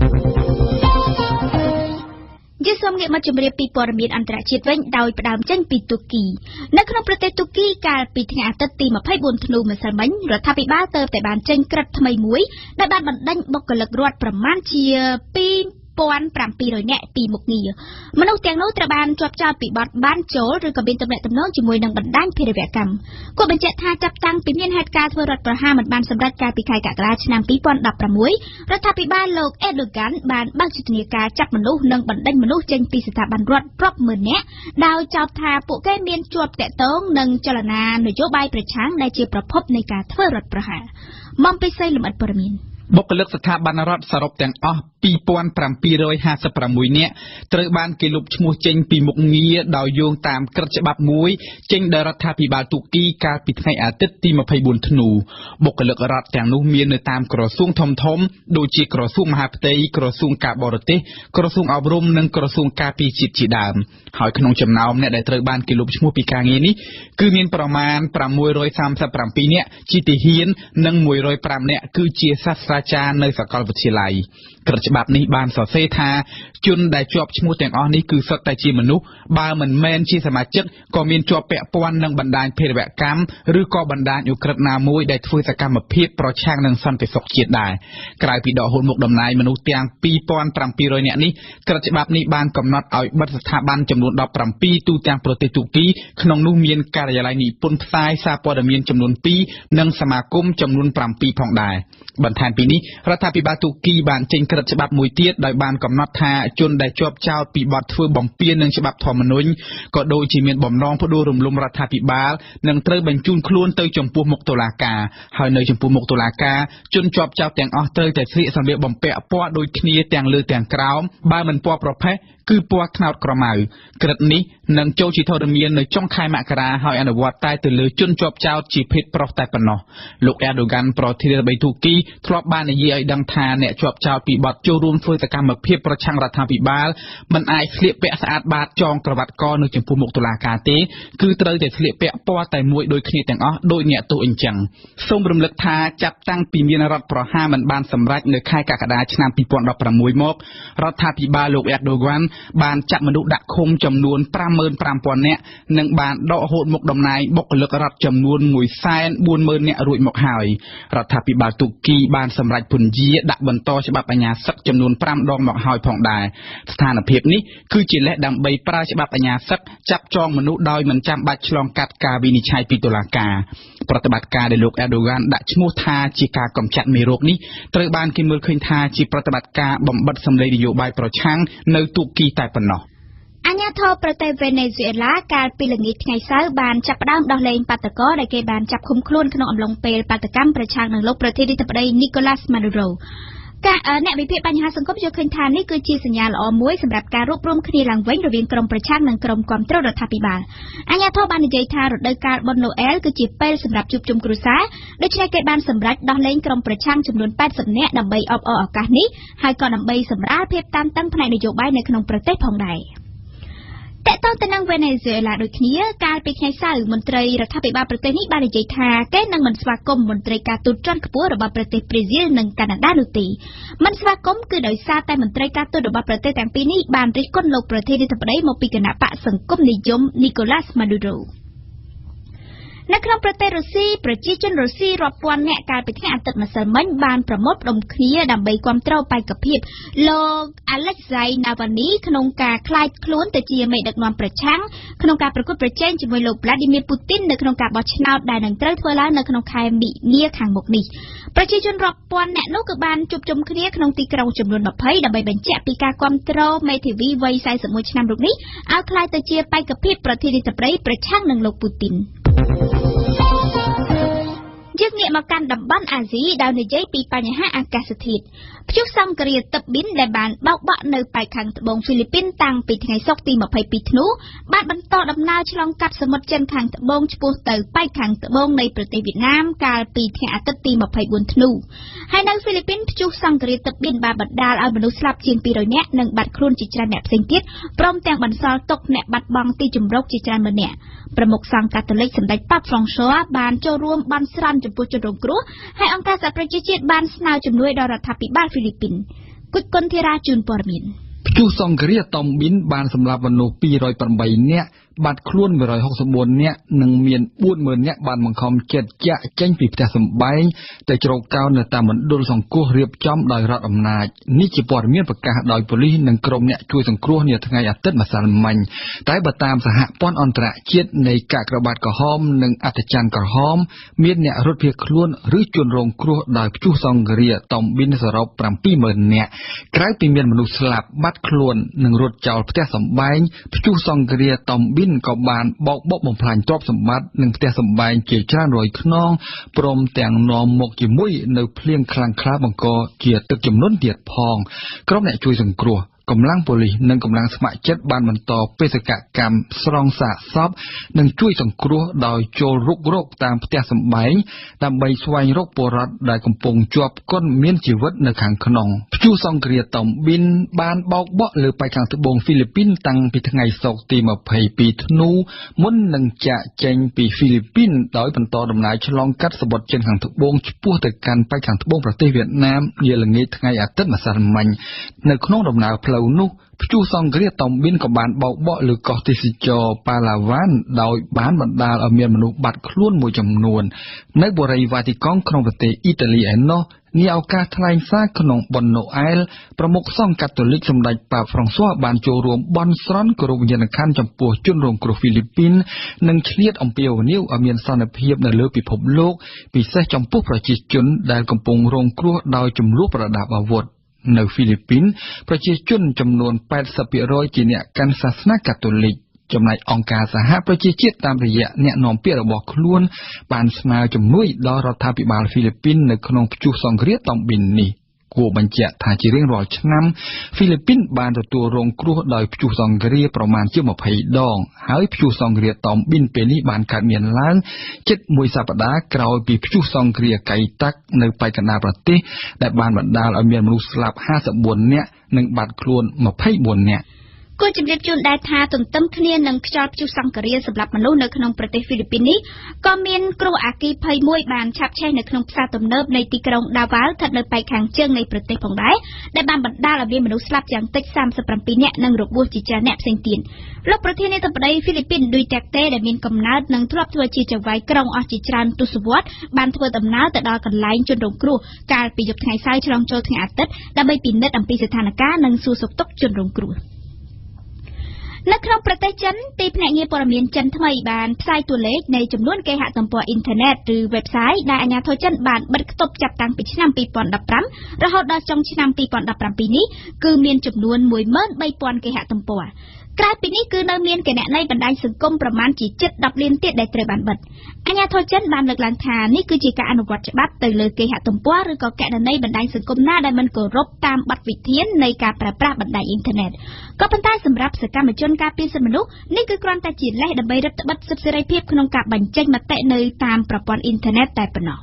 S1: យើងសូមងាកមកជម្រាបពីព័ត៌មានអន្តរជាតិវិញដោយផ្ដើមចេញពីទូគីនៅក្នុងប្រទេសទូគីកាលពីថ្ងៃអាទិត្យទី24ធ្នូម្សិលមិញរដ្ឋាភិបាលទើបតែបានចេញក្រឹត្យថ្មីមួយដែលបានបណ្ដេញបុគ្គលិករដ្ឋប្រមាណជា2,700 នាក់ពីមុខងារមនុស្សទាំងនោះត្រូវបានជាប់ចោទពីបទបានចូលឬក៏មានទំនាក់ទំនងជាមួយនឹងបណ្ដាញភេរវកម្មគួរបញ្ជាក់ថាចាប់តាំងពីមានហេតុការណ៍ធ្វើរដ្ឋប្រហារមិនបានសម្រេចកាលពីខែកក្កដាឆ្នាំ2016រដ្ឋាភិបាលលោកអេដូហ្គានបានបើកយុទ្ធនាការចាប់មនុស្សនិងបណ្ដេញមនុស្សចេញពីស្ថាប័នរដ្ឋរាប់ម៉ឺននាក់ដោយចោទថាពួកគេមានជាប់តាក់ទងនឹងចលនានយោបាយប្រឆាំងដែលជាប្រភពនៃការធ្វើរដ្ឋប្រហារមកពីសីលំអិតព័ត៌មាន
S8: បុគ្គលិកស្ថាប័នរដ្ឋសរុបទាំងអស់2756 នាក់ត្រូវបានគេលុបឈ្មោះចេញពីមុខងារដោយយោងតាមក្រឹត្យច្បាប់មួយចេញដោយរដ្ឋាភិបាលទូគីកាលពីថ្ងៃអាទិត្យទី24ធ្នូបុគ្គលិករដ្ឋទាំងនោះមាននៅតាមក្រសួងធំៗដូចជាក្រសួងមហាផ្ទៃក្រសួងការបរទេសក្រសួងអប់រំនិងក្រសួងការពារជាតិជាដើមហើយក្នុងចំណោមអ្នកដែលត្រូវបានគេលុបឈ្មោះពីការងារនេះគឺមានប្រមាណ637នាក់ជាទាហាននិង105នាក់គឺជាសាស្ត្រាស្ត្រាចារ្យនៅសាកលវិទ្យាល័យក្រឹត្យច្បាប់នេះបានសរសេរថាជនដែលជាប់ឈ្មោះទាំងអស់នេះគឺសុទ្ធតែជាមនុស្សបើមិនមែនជាសមាជិកក៏មានជាប់ពាក់ព័ន្ធនឹងបណ្ដាញភេរវកម្មឬក៏បណ្ដាញឧក្រិដ្ឋណាមួយដែលធ្វើសកម្មភាពប្រឆាំងនឹងសន្តិសុខជាតិដែរក្រៅពីដកហូតមុខតំណែងមនុស្សទាំង 2700 នាក់នេះក្រឹត្យច្បាប់នេះបានកំណត់ឲ្យបិទស្ថាប័នចំនួន 17 ទូទាំងប្រទេសទូគីក្នុងនោះមានការិយាល័យនិពន្ធផ្សាយសារព័ត៌មានចំនួន 2 និងសមាគមចំនួន 7 ផងដែរបន្ថែមពីនេះរដ្ឋាភិបាលទូគីបានចេញក្រឹត្យច្បាប់មួយទៀតដោយបានកំណត់ថាជនដែលជាប់ចោទពីបទធ្វើបំពាននឹងច្បាប់ធម្មនុញ្ញក៏ដូចជាមានបំណងផ្ដួលរំលំរដ្ឋាភិបាលនឹងត្រូវបញ្ជូនខ្លួនទៅចំពោះមុខតុលាការហើយនៅចំពោះមុខតុលាការជនជាប់ចោទទាំងអស់ត្រូវតែស្លៀកសម្លៀកបំពាក់ពណ៌ដូចគ្នាទាំងលើទាំងក្រោមបើមិនពណ៌ប្រផេះគឺពណ៌ត្នោតក្រមៅក្រឹត្យនេះនឹងចូលជាធរមាននៅចុងខែមករាហើយអនុវត្តតែទៅលើជនជាប់ចោទជាភេទប្រុសតែប៉ុណ្ណោះលោកអេរដូហ្គានប្រធានាធិបតីទូគីធ្លាប់បាននិយាយឲ្យដឹងថាអ្នកជាប់ចោទពីបទចូលរួមធ្វើសកម្មភាពប្រឆាំងរដ្ឋាភិបាលមិនអាចស្លៀកពាក់ស្អាតបាតចងក្រវ៉ាត់កនៅចំពោះមុខតុលាការទេគឺត្រូវតែស្លៀកពាក់ពណ៌តែមួយដូចគ្នាទាំងអស់ដោយអ្នកទោសអញ្ចឹងសូមរំលឹកថាចាប់តាំងពីមានរដ្ឋប្រហារមិនបានសម្រេចនៅខែកក្កដាឆ្នាំ 2016 មករដ្ឋាភិបាលលោកអេរដូហ្គានបានចាប់មនុស្សដាក់ឃុំចំនួន 55,000 នាក់និងបានដកហូតមុខតំណែងបុគ្គលិករដ្ឋចំនួន 140,000 នាក់រួចមកហើយរដ្ឋាភិបាលទូគីបានសម្រេចពន្យាដាក់បន្តច្បាប់អាជ្ញាសិទ្ធិចំនួន 5 ដងមកហើយផងដែរស្ថានភាពនេះគឺជាលេសដើម្បីប្រើច្បាប់អាជ្ញាសិទ្ធិចាប់ចងមនុស្សដោយមិនចាំបាច់ឆ្លងកាត់ការវិនិច្ឆ័យពីតុលាការប្រតិបត្តិការដែលលោកអេរដូហ្គានដាក់ឈ្មោះថាជាការកម្ចាត់មេរោគនេះត្រូវបានគេមើលឃើញថាជាប្រតិបត្តិការបំបិទសម្លេងនយោបាយប្រឆាំងនៅទូគីតែប៉ុណ្ណោះ
S1: អាញាធរប្រទេសវេណេស៊ុយអេឡាកាលពីល្ងាចថ្ងៃសៅរ៍បានចាប់ផ្ដើមដោះលែងបាតុករដែលគេបានចាប់ឃុំខ្លួនក្នុងអំឡុងពេលបាតុកម្មប្រឆាំងនឹងលោកប្រធានាធិបតី Nicolas Maduro អ្នកវិភាគបញ្ហាសង្គមយល់ឃើញថានេះគឺជាសញ្ញាល្អមួយសម្រាប់ការរួបរวมគ្នាឡើងវិញរវាងក្រុមប្រឆាំងនិងក្រុមគាំទ្ររដ្ឋាភិបាលអាញាធរបាននិយាយថារដូវកាលបុណ្យណូអែលគឺជាពេលសម្រាប់ជួបជុំគ្រួសារដូច្នេះគេបានសម្រេចដោះលែងក្រុមប្រឆាំងចំនួន 80 នាក់ដើម្បីអបអរឱកាសនេះហើយក៏ដើម្បីសម្រាលភាពតានតឹងផ្នែកនយោបាយនៅក្នុងប្រទេសផងដែរតើតើទៅនឹងវេណេស៊ុយអេឡាដូចគ្នាកាលពីថ្ងៃសៅរ៍មន្ត្រីរដ្ឋាភិបាលប្រទេសនេះបាននិយាយថាគេនឹងមិនស្វាគមន៍មន្ត្រីការទូតជាន់ខ្ពស់របស់ប្រទេសប្រេស៊ីលនិងកាណាដានោះទេមិនស្វាគមន៍គឺដោយសារតែមន្ត្រីការទូតរបស់ប្រទេសទាំងពីរនេះបានរិះគន់លោកប្រធានាធិបតីមកពីគណៈបកសង្គមនិយម Nicolas Maduroនៅក្នុងប្រទេសរុស្ស៊ីប្រជាជនរុស្ស៊ីរាប់ពាន់នាក់កាលពីថ្ងៃអាទិត្យម្សិលមិញបានប្រមូលផ្ដុំគ្នាដើម្បីគាំទ្របេក្ខភាពលោក Alexei Navalny ក្នុងការក្លាយខ្លួនទៅជាមេដឹកនាំប្រឆាំងក្នុងការប្រកួតប្រជែងជាមួយលោក Vladimir Putin នៅក្នុងការបោះឆ្នោតដែលនឹងត្រូវធ្វើឡើងនៅក្នុងខែមីនាខាងមុខនេះប្រជាជនរាប់ពាន់នាក់នោះគឺបានជួបជុំគ្នាក្នុងទីក្រុងចំនួន 20 ដើម្បីបញ្ជាក់ពីការគាំទ្រមេធាវីវ័យ 41 ឆ្នាំរូបនេះឲ្យក្លាយទៅជាបេក្ខភាពប្រធានាធិបតីប្រឆាំងនឹងលោក Putinយើងងាកមកកាន់តំបន់អាស៊ីដោយនិយាយពីបញ្ហាអាកាសធាតុព្យុះសង្ឃរាទឹកប៊ីនដែលបានបោកបក់នៅប៉ែកខាងត្បូងហ្វីលីពីនតាំងពីថ្ងៃសុក្រទី 22 ធ្នូបានបន្តដំណើរឆ្លងកាត់សមុទ្រចិនខាងត្បូងឆ្ពោះទៅប៉ែកខាងត្បូងនៃប្រទេសវៀតណាមកាលពីថ្ងៃអាទិត្យទី 24 ធ្នូហើយនៅហ្វីលីពីនព្យុះសង្ឃរាទឹកប៊ីនបានបណ្ដាលឲ្យមនុស្សស្លាប់ជាង 200 នាក់និងបាត់ខ្លួនជាច្រើនអ្នកផ្សេងទៀតព្រមទាំងបន្សល់ទុកអ្នកបាត់បង់ទីជម្រកជាច្រើនម៉ឺននាក់ប្រមុខសង្ឃកាតូលិកសម្ដេចប៉ាប់ហ្វ្រង់ស័របានចូលរួមបន់ស្រន់ចំពោះជនរងគ្រោះហើយអង្គការសហប្រជាជាតិបានស្នើជំនួយដល់រដ្ឋាភិបាលហ្វីលីពីនគុជគុនធីរ៉ាជូនព័ត៌មាន
S9: ព្យុះសង្ឃរាតុំប៊ីនបានសម្លាប់មនុស្ស 208 នាក់បាត់ខ្លួន 164 នាក់និងមាន 40,000 នាក់បានបង្ខំចិត្តចាក់ចេញពីផ្ទះសម្បែងទៅជ្រកកោននៅតាមមណ្ឌលសង្គ្រោះរៀបចំដោយរដ្ឋអំណាចនេះជាព័ត៌មានប្រកាសដោយប៉ូលីសនិងក្រុមអ្នកជួយសង្គ្រោះនាថ្ងៃអាទិត្យម្សិលមិញតែបើតាមសហព័ន្ធអន្តរជាតិនៃកាកក្របាត់ក្រហមនិងអត្តច័ន្ទក្រហមមានអ្នករត់ភៀសខ្លួនឬជនរងគ្រោះដោយព្យុះសង្ឃរាតុំប៊ីនសរុប 70,000 នាក់ក្រៅពីមានមនុស្សស្លាប់បាត់ខ្លួននិងរត់ចោលផ្ទះសម្បែងព្យុះសង្ឃរាតុំប៊ីនក៏បានបោកបុកបំផ្លាញទ្រព្យសម្បត្តិនិងផ្ទះសម្បែងជាច្រើនរយខ្នងព្រមទាំងនាំមកជាមួយនៅភ្លៀងខ្លាំងក្លាបង្កជាទឹកជំនន់ទៀតផងក្រុមអ្នកជួយសង្គ្រោះកម្លាំងប៉ូលីសនិងកម្លាំងស្ម័គ្រចិត្តបានបន្តបេសកកម្មស្រង់សាកសពនិងជួយសង្គ្រោះដោយចូលរុករកតាមផ្ទះសម្បែងដើម្បីស្វែងរកពលរដ្ឋដែលកំពុងជាប់គន់មានជីវិតនៅខាងក្នុងព្ជួសង្គ្រាតំបិនបានបោកបក់លើប៉ែកខាងត្បូងហ្វីលីពីនតាំងពីថ្ងៃសុក្រទី22ធ្នូមុននឹងចាក់ចេញពីហ្វីលីពីនដោយបន្តដំណើរឆ្លងកាត់សម្បត្តិចិនខាងត្បូងឆ្ពោះទៅកាន់ប៉ែកខាងត្បូងប្រទេសវៀតណាមនាល្ងាចថ្ងៃអាទិត្យម្សិលមិញនៅក្នុងដំណើរផ្លូវនោះព្យុះសង្គ្រាតំបិនក៏បានបោកបក់លើកោះទេសចរប៉ាឡាវ៉ាន់ដោយបានបណ្ដាលឲ្យមានមនុស្សបាត់ខ្លួនមួយចំនួននៅបូរីវ៉ាទីកង់ក្នុងប្រទេសអ៊ីតាលីឯណោះនាឱកាសថ្លែងសារក្នុងបុណ្យណូអែលប្រមុខសង្ឃកាតូលិកសម្ដេចប៉ាហ្វ្រង់ស៊ុយបានចូលរួមបន់ស្រន់គោរពវិញ្ញាណក្ខន្ធចំពោះជនរងគ្រោះហ្វីលីពីននិងឆ្លៀតអំពាវនាវឲ្យមានសន្តិភាពនៅលើពិភពលោកពិសេសចំពោះប្រជាជនដែលកំពុងរងគ្រោះដោយចំនួនប្រដាប់អាវុធនៅហ្វីលីពីនប្រជាជនចំនួន 80% ជាអ្នកកាន់សាសនាកាតូលិកចំណែកអង្គការសហប្រជាជាតិតាមរយៈអ្នកនាំពាក្យរបស់ខ្លួនបានស្នើជំនួយដល់រដ្ឋាភិបាលហ្វីលីពីននៅក្នុងព្យុះសង្គ្រាតំបិននេះគួរបញ្ជាក់ថាជារៀងរាល់ឆ្នាំហ្វីលីពីនបានទទួលរងគ្រោះដោយព្យុះសង្គ្រាប្រមាណជា20ដងហើយព្យុះសង្គ្រាតំបិនពេលនេះបានកើតមានឡើងជិតមួយសប្តាហ៍ក្រោយពីព្យុះសង្គ្រាកៃតាក់នៅប៉ែកកណ្ដាលប្រទេសដែលបានបណ្ដាលឲ្យមានមនុស្សស្លាប់54នាក់និងបាត់ខ្លួន24នាក់
S1: គួរជម្រាបជូនដែរថាទន្ទឹមគ្នានឹងខ្យល់ព្យុះសង្គ្រាសម្រាប់មនុស្សនៅក្នុងប្រទេសហ្វីលីពីននេះក៏មានគ្រោះអគ្គីភ័យមួយបានឆាបឆេះនៅក្នុងផ្សារទំនើបនៃទីក្រុងដាវ៉ាល់ស្ថិតនៅប៉ែកខាងជើងនៃប្រទេសផងដែរដែលបានបណ្ដាលឲ្យមានមនុស្សស្លាប់យ៉ាងតិច37នាក់និងរបួសជាច្រើនអ្នកផ្សេងទៀតលោកប្រធានាធិបតីហ្វីលីពីនឌុយតាក់តេដែលមានកំណើតនិងធ្លាប់ធ្វើជាចៅហ្វាយក្រុងអស់ជាច្រើនទសវត្សរ៍បានធ្វើដំណើរទៅដល់កន្លែងជនរងគ្រោះកាលពីយប់ថ្ងៃសៅរ៍ឆ្លងចូលថ្ងៃអាទិត្យដើម្បីពិនិត្យអំពីស្ថានភាពនិងសួរសុខទុក្ខជនរងគ្រោះនៅក្នុងប្រទេសចិនទីភ្នាក់ងារព័ត៌មានចិនថ្មីបានផ្សាយតួលេខនៃចំនួនគេហទំព័រអ៊ីនធឺណិតឬ website ដែលអាជ្ញាធរចិនបានបិទគប់ចាប់តាំងពីឆ្នាំ2015រហូតដល់ចុងឆ្នាំ2017នេះគឺមានចំនួន 13,000 គេហទំព័រក្រៅពីនេះគឺនៅមានគណនីបណ្ដាញសង្គមប្រមាណជាជិត10លានទៀតដែលត្រូវបានបិទអាជ្ញាធរចិនបានលើកឡើងថានេះគឺជាការអនុវត្តច្បាប់ទៅលើគេហទំព័រឬក៏គណនីបណ្ដាញសង្គមណាដែលមិនគោរពតាមបទវិធាននៃការប្រើប្រាស់បណ្ដាញអ៊ីនធឺណិតក៏ប៉ុន្តែសម្រាប់សកម្មជនការពារសិទ្ធិមនុស្សនេះគឺគ្រាន់តែជាលេសដើម្បីរឹតបន្តឹងសិទ្ធិសេរីភាពក្នុងការបញ្ចេញមតិនៅតាមប្រព័ន្ធអ៊ីនធឺណិតតែប៉ុណ្ណោះ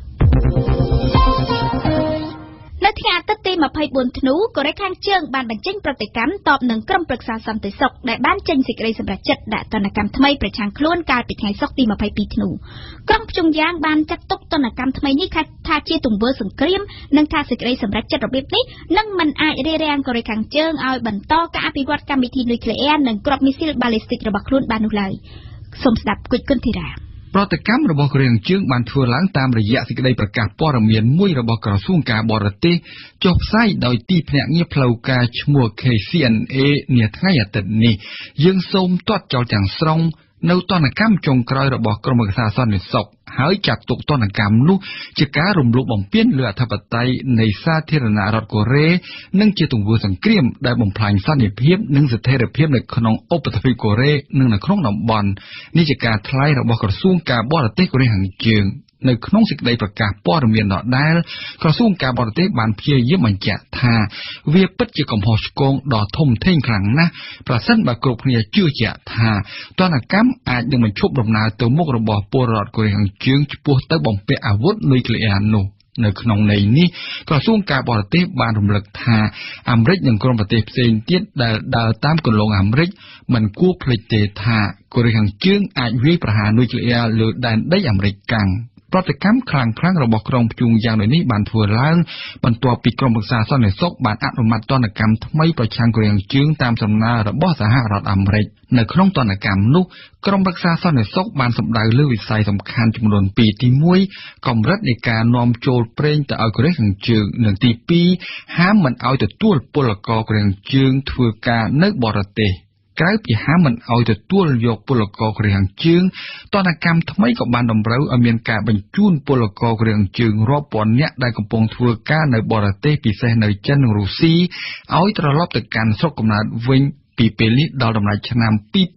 S1: នៅថ្ងៃអាទិត្យទី24ធ្នូកូរ៉េខាងជើងបានបញ្ចេញប្រតិកម្មតបនឹងក្រុមប្រឹក្សាសន្តិសុខដែលបានចេញសេចក្តីសម្រេចចិត្តដាក់ទណ្ឌកម្មថ្មីប្រឆាំងខ្លួនកាលពីថ្ងៃសុក្រទី22ធ្នូក្រុមព្យុងយ៉ាងបានចាត់ទុកទណ្ឌកម្មថ្មីនេះថាជាទង្វើសង្គ្រាមនិងថាសេចក្តីសម្រេចចិត្តរបៀបនេះនឹងមិនអាចរារាំងកូរ៉េខាងជើងឲ្យបន្តការអភិវឌ្ឍកម្មវិធីនុយក្លេអ៊ែរនិងគ្រាប់មីស៊ីលបាឡេស្ទិករបស់ខ្លួនបាននោះឡើយសូមស្ដាប់គុជគុនធីរ៉ា
S9: ប្រតិកម្មរបស់កូរ៉េខាងជើងបានធ្វើឡើងតាមរយៈសេចក្តីប្រកាសព័ត៌មានមួយរបស់ក្រសួងការបរទេសចុះផ្សាយដោយទីភ្នាក់ងារផ្លូវការឈ្មោះ KCNA នាថ្ងៃអាទិត្យនេះយើងសូមទាត់ចោលទាំងស្រុងនៅទណ្ឌកម្មចុងក្រោយរបស់ក្រុមប្រឹក្សាសន្តិសុខហើយចាត់ទុកទណ្ឌកម្មនោះជាការរំលោភបំពានលើអធិបតេយ្យនៃសាធារណរដ្ឋកូរ៉េនិងជាទង្វើសង្គ្រាមដែលបំផ្លាញសន្តិភាពនិងស្ថិរភាពនៅក្នុងឧបទ្វីបកូរ៉េនិងនៅក្នុងតំបន់នេះជាការថ្លែងរបស់ក្រសួងការបរទេសកូរ៉េខាងជើងនៅក្នុងសេចក្តីប្រកាសព័ត៌មានដដែលក្រសួងការបរទេសបានព្យាយាមបញ្ជាក់ថាវាពិតជាកំហុសឆ្គងដ៏ធំធេងខ្លាំងណាស់ប្រសិនបើគ្រប់គ្នាជឿជាក់ថាទណ្ឌកម្មអាចនឹងបញ្ឈប់ដំណើរទៅមុខរបស់ពលរដ្ឋកូរ៉េខាងជើងឆ្ពោះទៅបំពាក់អាវុធនុយក្លេអ៊ែរនោះនៅក្នុងន័យនេះក្រសួងការបរទេសបានរំលឹកថាអាមេរិកនិងក្រុមប្រទេសផ្សេងទៀតដែលដើរតាមគន្លងអាមេរិកមិនគួរភ្លេចទេថាកូរ៉េខាងជើងអាចវាយប្រហារនុយក្លេអ៊ែរលើដែនដីអាមេរិកកាំងប្រតិកម្មខ្លាំងៗរបស់ក្រុមព្យុងយ៉ាងដូចនេះបានធ្វើឡើងបន្ទាប់ពីក្រុមប្រឹក្សាសន្តិសុខបានអនុម័តទណ្ឌកម្មថ្មីប្រឆាំងកូរ៉េខាងជើងតាមសំណើរបស់សហរដ្ឋអាមេរិកនៅក្នុងទណ្ឌកម្មនោះក្រុមប្រឹក្សាសន្តិសុខបានសម្ដៅលើវិស័យសំខាន់ចំនួន2ទី1កម្រិតនៃការនាំចូលប្រេងទៅឲ្យកូរ៉េខាងជើងនិងទី2ហាមមិនឲ្យទទួលពលករកូរ៉េខាងជើងធ្វើការនៅបរទេសក្រៅពីហាមមិនឲ្យទទួលយកពលករកូរ៉េខាងជើងទណ្ឌកម្មថ្មីក៏បានតម្រូវឲ្យមានការបញ្ជូនពលករកូរ៉េខាងជើងរាប់ពាន់នាក់ដែលកំពុងធ្វើការនៅបរទេសពិសេសនៅចិននិងរុស្ស៊ីឲ្យត្រឡប់ទៅកាន់ស្រុកកំណើតវិញពីពេលនេះដល់ដំណាច់ឆ្នាំ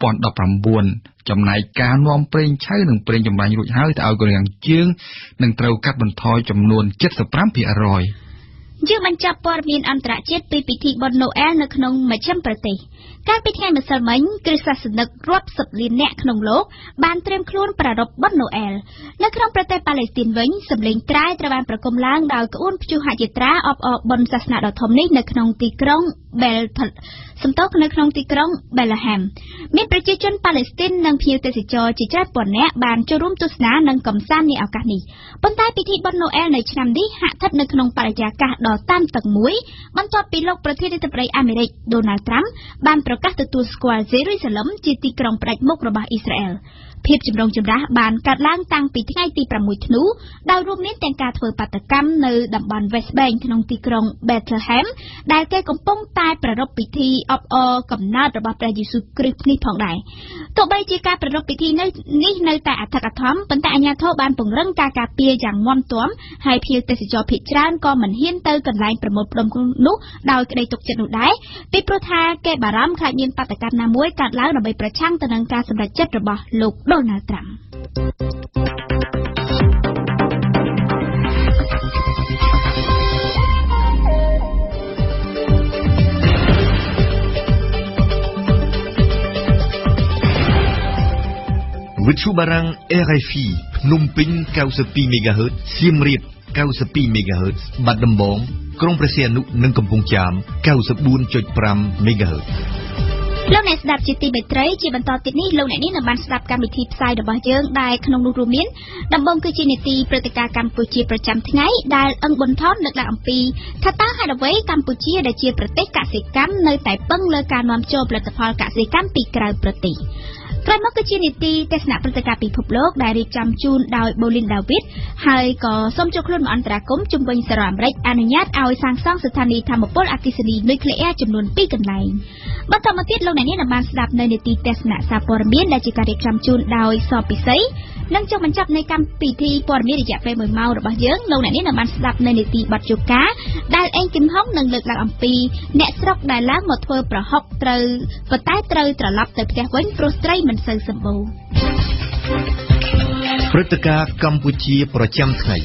S9: 2019ចំណែកការនាំប្រេងឆៅនិងប្រេងចម្រាញ់រួចហើយទៅឲ្យកូរ៉េខាងជើងនឹងត្រូវកាត់បន្ថយចំនួន 75%
S1: យយើងបញ្ចប់ព័ត៌មានអន្តរជាតិពីពិធីបុណ្យណូអែលនៅក្នុងមជ្ឈិមប្រទេសកាលពីថ្ងៃម្សិលមិញគ្រិស្តសាសនិករាប់សិបលានអ្នកក្នុងលោកបានត្រៀមខ្លួនប្រារព្ធបុណ្យណូអែលនៅក្នុងប្រទេសប៉ាឡេស្ទីនវិញសម្លេងត្រែត្រូវបានប្រគំឡើងដោយក្បួនព្យុហយាត្រាអបអរបុណ្យសាសនាដ៏ធំនេះនៅក្នុងទីក្រុងនៅក្នុងទីក្រុង Bethlehem មានប្រជាជនប៉ាឡេស្ទីននិងភ្ញៀវទេសចរជាច្រើនពាន់នាក់បានចូលរួមទស្សនានិងកម្សាន្តនាឱកាសនេះប៉ុន្តែពិធីបុណ្យណូអែលនៅឆ្នាំនេះហាក់ស្ថិតនៅក្នុងបរិយាកាសដ៏តានតឹងមួយបន្ទាប់ពីលោកប្រធានាធិបតីអាមេរិក Donald Trump បានប្រកាសទទួលស្គាល់យេរូសាឡឹមជាទីក្រុងផ្ដាច់មុខរបស់អ៊ីស្រាអែលភាពចម្រូងចម្រាសបានកើតឡើងតាំងពីថ្ងៃទី6ធ្នូដោយរួមមានទាំងការធ្វើបាតកម្មនៅតំបន់ West Bank ក្នុងទីក្រុង Bethlehem ដែលគេកំពុងតែប្រារព្ធពិធីអបអរកំណើតរបស់ព្រះយេស៊ូវគ្រីស្ទនេះផងដែរទោះបីជាការប្រារព្ធពិធីនេះនៅតែអធិកអធមប៉ុន្តែអាជ្ញាធរបានពង្រឹងការការពារយ៉ាងមាំទាំហើយភ្ញៀវទេសចរភាគច្រើនក៏មិនហ៊ានទៅកន្លែងប្រមូលផ្ដុំនោះដោយក្តីទុកចិត្តនោះដែរពីព្រោះថាគេបារម្ភខ្លាចមានបាតកម្មណាមួយកើតឡើងដើម្បីប្រឆាំងទៅនឹងការសម្រេចចិត្តរបស់លោក Donald Trump
S2: វិទ្យុបារាំង RFI ភ្នំពេញ 92 MHz សៀមរាប 92 MHz បាត់ដំបងក្រុងព្រះសីហនុនិងកំពង់ចាម 94.5 MHz
S1: លោកអ្នកស្ដាប់ជាទីមេត្រីជាបន្តទៀតនេះលោកអ្នកនេះនឹងបានស្ដាប់កម្មវិធីផ្សាយរបស់យើងដែលក្នុងនោះរួមមានដំបូងគឺជានីតិព្រឹត្តិការណ៍កម្ពុជាប្រចាំថ្ងៃដែលអង្គប៊ុនថនលើកឡើងអំពីថាតើហេតុអ្វីកម្ពុជាដែលជាប្រទេសកសិកម្មនៅតែពឹងលើការនាំចូលផលិតផលកសិកម្មពីក្រៅប្រទេសក្រោយមកគឺជានីតិទស្សនៈព្រឹត្តិការណ៍ពិភពលោកដែលរៀបចំជូនដោយ Bolin David ហើយក៏សូមចូលខ្លួនមកអន្តរាគមន៍ជំវិញសារអាមេរិកអនុញ្ញាតឲ្យសាងសង់ស្ថានីយ៍ថាមពលអគ្គិសនីនុយក្លេអ៊ែរចំនួន2កន្លែងបន្តមកទៀតលោកអ្នកនាងនឹងបានស្ដាប់នៅនីតិទស្សនៈសារព័ត៌មានដែលជាការរៀបចំជូនដោយសពិសីនិងចុងបញ្ចប់នៃកម្មវិធីព័ត៌មានរយៈពេល1ម៉ោងរបស់យើងលោកអ្នកនាងនឹងបានស្ដាប់នៅនីតិបទយូកាដែលអេងគឹមហុងនឹងលើកឡើងអំពីអ្នកស្រុកដែលឡើងមកធ្វើប្រហុកត្រូវត្រឡប់ទៅផ្ទះវិញព្រោះត្រីមិនសូវសម្បូរ
S2: ព្រឹត្តិការណ៍កម្ពុជាប្រចាំថ្ងៃ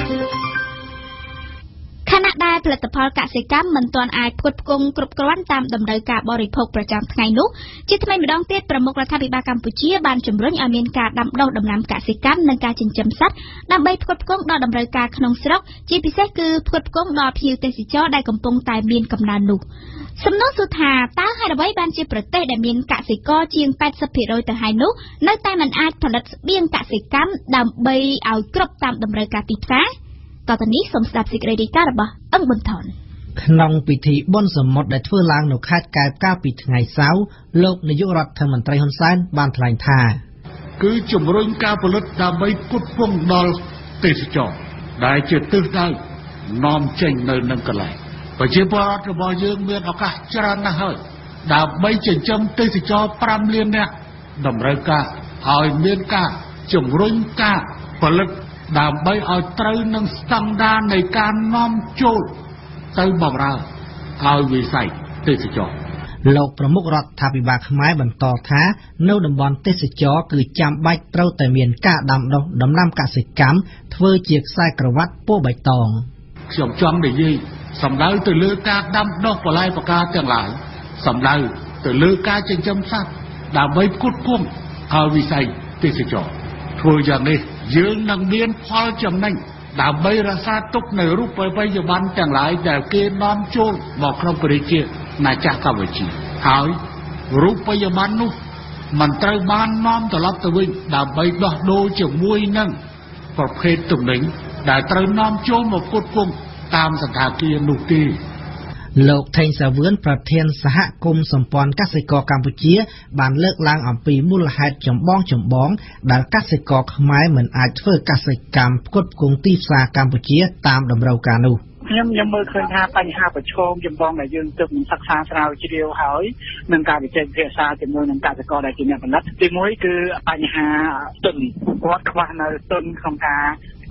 S1: ខណៈដែលផលិតផលកសិកម្មមិនទាន់អាចផ្គត់ផ្គង់គ្រប់គ្រាន់តាមតម្រូវការបរិភោគប្រចាំថ្ងៃនោះជាថ្មីម្ដងទៀតប្រមុខរដ្ឋាភិបាលកម្ពុជាបានជំរុញឲ្យមានការដាំដុះដំណាំកសិកម្មនិងការចិញ្ចឹមសត្វដើម្បីផ្គត់ផ្គង់ដល់តម្រូវការក្នុងស្រុកជាពិសេសគឺផ្គត់ផ្គង់ដល់ភ្ញៀវទេសចរដែលកំពុងតែមានកំណើននោះសំណួរសួរថាតើហេតុអ្វីបានជាប្រទេសដែលមានកសិករជាង 80% ទៅហើយនោះនៅតែមិនអាចផលិតស្បៀងកសិកម្មដើម្បីឲ្យគ្រប់តាមតម្រូវការទីផ្សារតទៅនេះសូមស្ដាប់សេចក្តីរាយការណ៍របស់អង្គប៊ុនថន
S5: ក្នុងពិធីបុណ្យសមុទ្រដែលធ្វើឡើងនៅខេត្តកែបកាលពីថ្ងៃសៅរ៍លោកនាយករដ្ឋមន្ត្រីហ៊ុនសែនបានថ្លែងថា
S10: គឺជំរុញការផលិតដើម្បីផ្គត់ផ្គង់ដល់ទេសចរដែលជាទិសដៅនាំចេញនៅនឹងកន្លែងប្រជាពលរដ្ឋរបស់យើងមានឱកាសច្រើនណាស់ហើយដើម្បីចិញ្ចឹមទេសចរ5លាននាក់តម្រូវការឲ្យមានការជំរុញការផលិតដើម្បីឲ្យត្រូវនឹងស្តង់ដារនៃការនាំចូលទៅបម្រើឲ្យវិស័យទេសចរ
S5: លោកប្រមុខរដ្ឋាភិបាលខ្មែរបន្តថានៅតំបន់ទេសចរគឺចាំបាច់ត្រូវតែមានការដាំដុះដំណាំកសិកម្មធ្វើជាខ្សែក្រវ៉ាត់ពណ៌បៃតង
S10: ខ្ញុំចង់និយាយសំដៅទៅលើការដាំដុះបន្លែផ្កាទាំងឡាយសំដៅទៅលើការចិញ្ចឹមសត្វដើម្បីផ្គត់ផ្គង់ឲ្យវិស័យទេសចរធ្វើយ៉ាងនេះយើងនឹងមានផលចំណេញដើម្បីរក្សាទុកនៅរូបិយប័ណ្ណទាំងឡាយដែលគេនាំចូលមកក្នុងប្រទេសណាចាស់កម្ពុជាហើយរូបិយប័ណ្ណនោះមិនត្រូវបាននាំត្រឡប់ទៅវិញដើម្បីដោះដូរជាមួយនឹងប្រភេទទំនិញដែលត្រូវនាំចូលមកផ្គត់ផ្គង់តាមសណ្ឋាគារនោះទេ
S5: លោកថេងសាវឿនប្រធានសហគមន៍សម្ព័ន្ធកសិករកម្ពុជាបានលើកឡើងអំពីមូលហេតុចម្បងដែលកសិករខ្មែរមិនអាចធ្វើកសិកម្មផ្គត់ផ្គង់ទីផ្សារកម្ពុជាតាមតម្រូវការនោះ
S7: ខ្ញុំមើលឃើញថាបញ្ហាប្រឈមចម្បងដែលយើងទើបនឹងសិក្សាស្រាវជ្រាវហើយនឹងការវិចារពិភាក្សាជាមួយនឹងកសិករដែលជាអ្នកផលិតទី1គឺបញ្ហាទុនគាត់ខ្វះនៅទុនក្នុងការ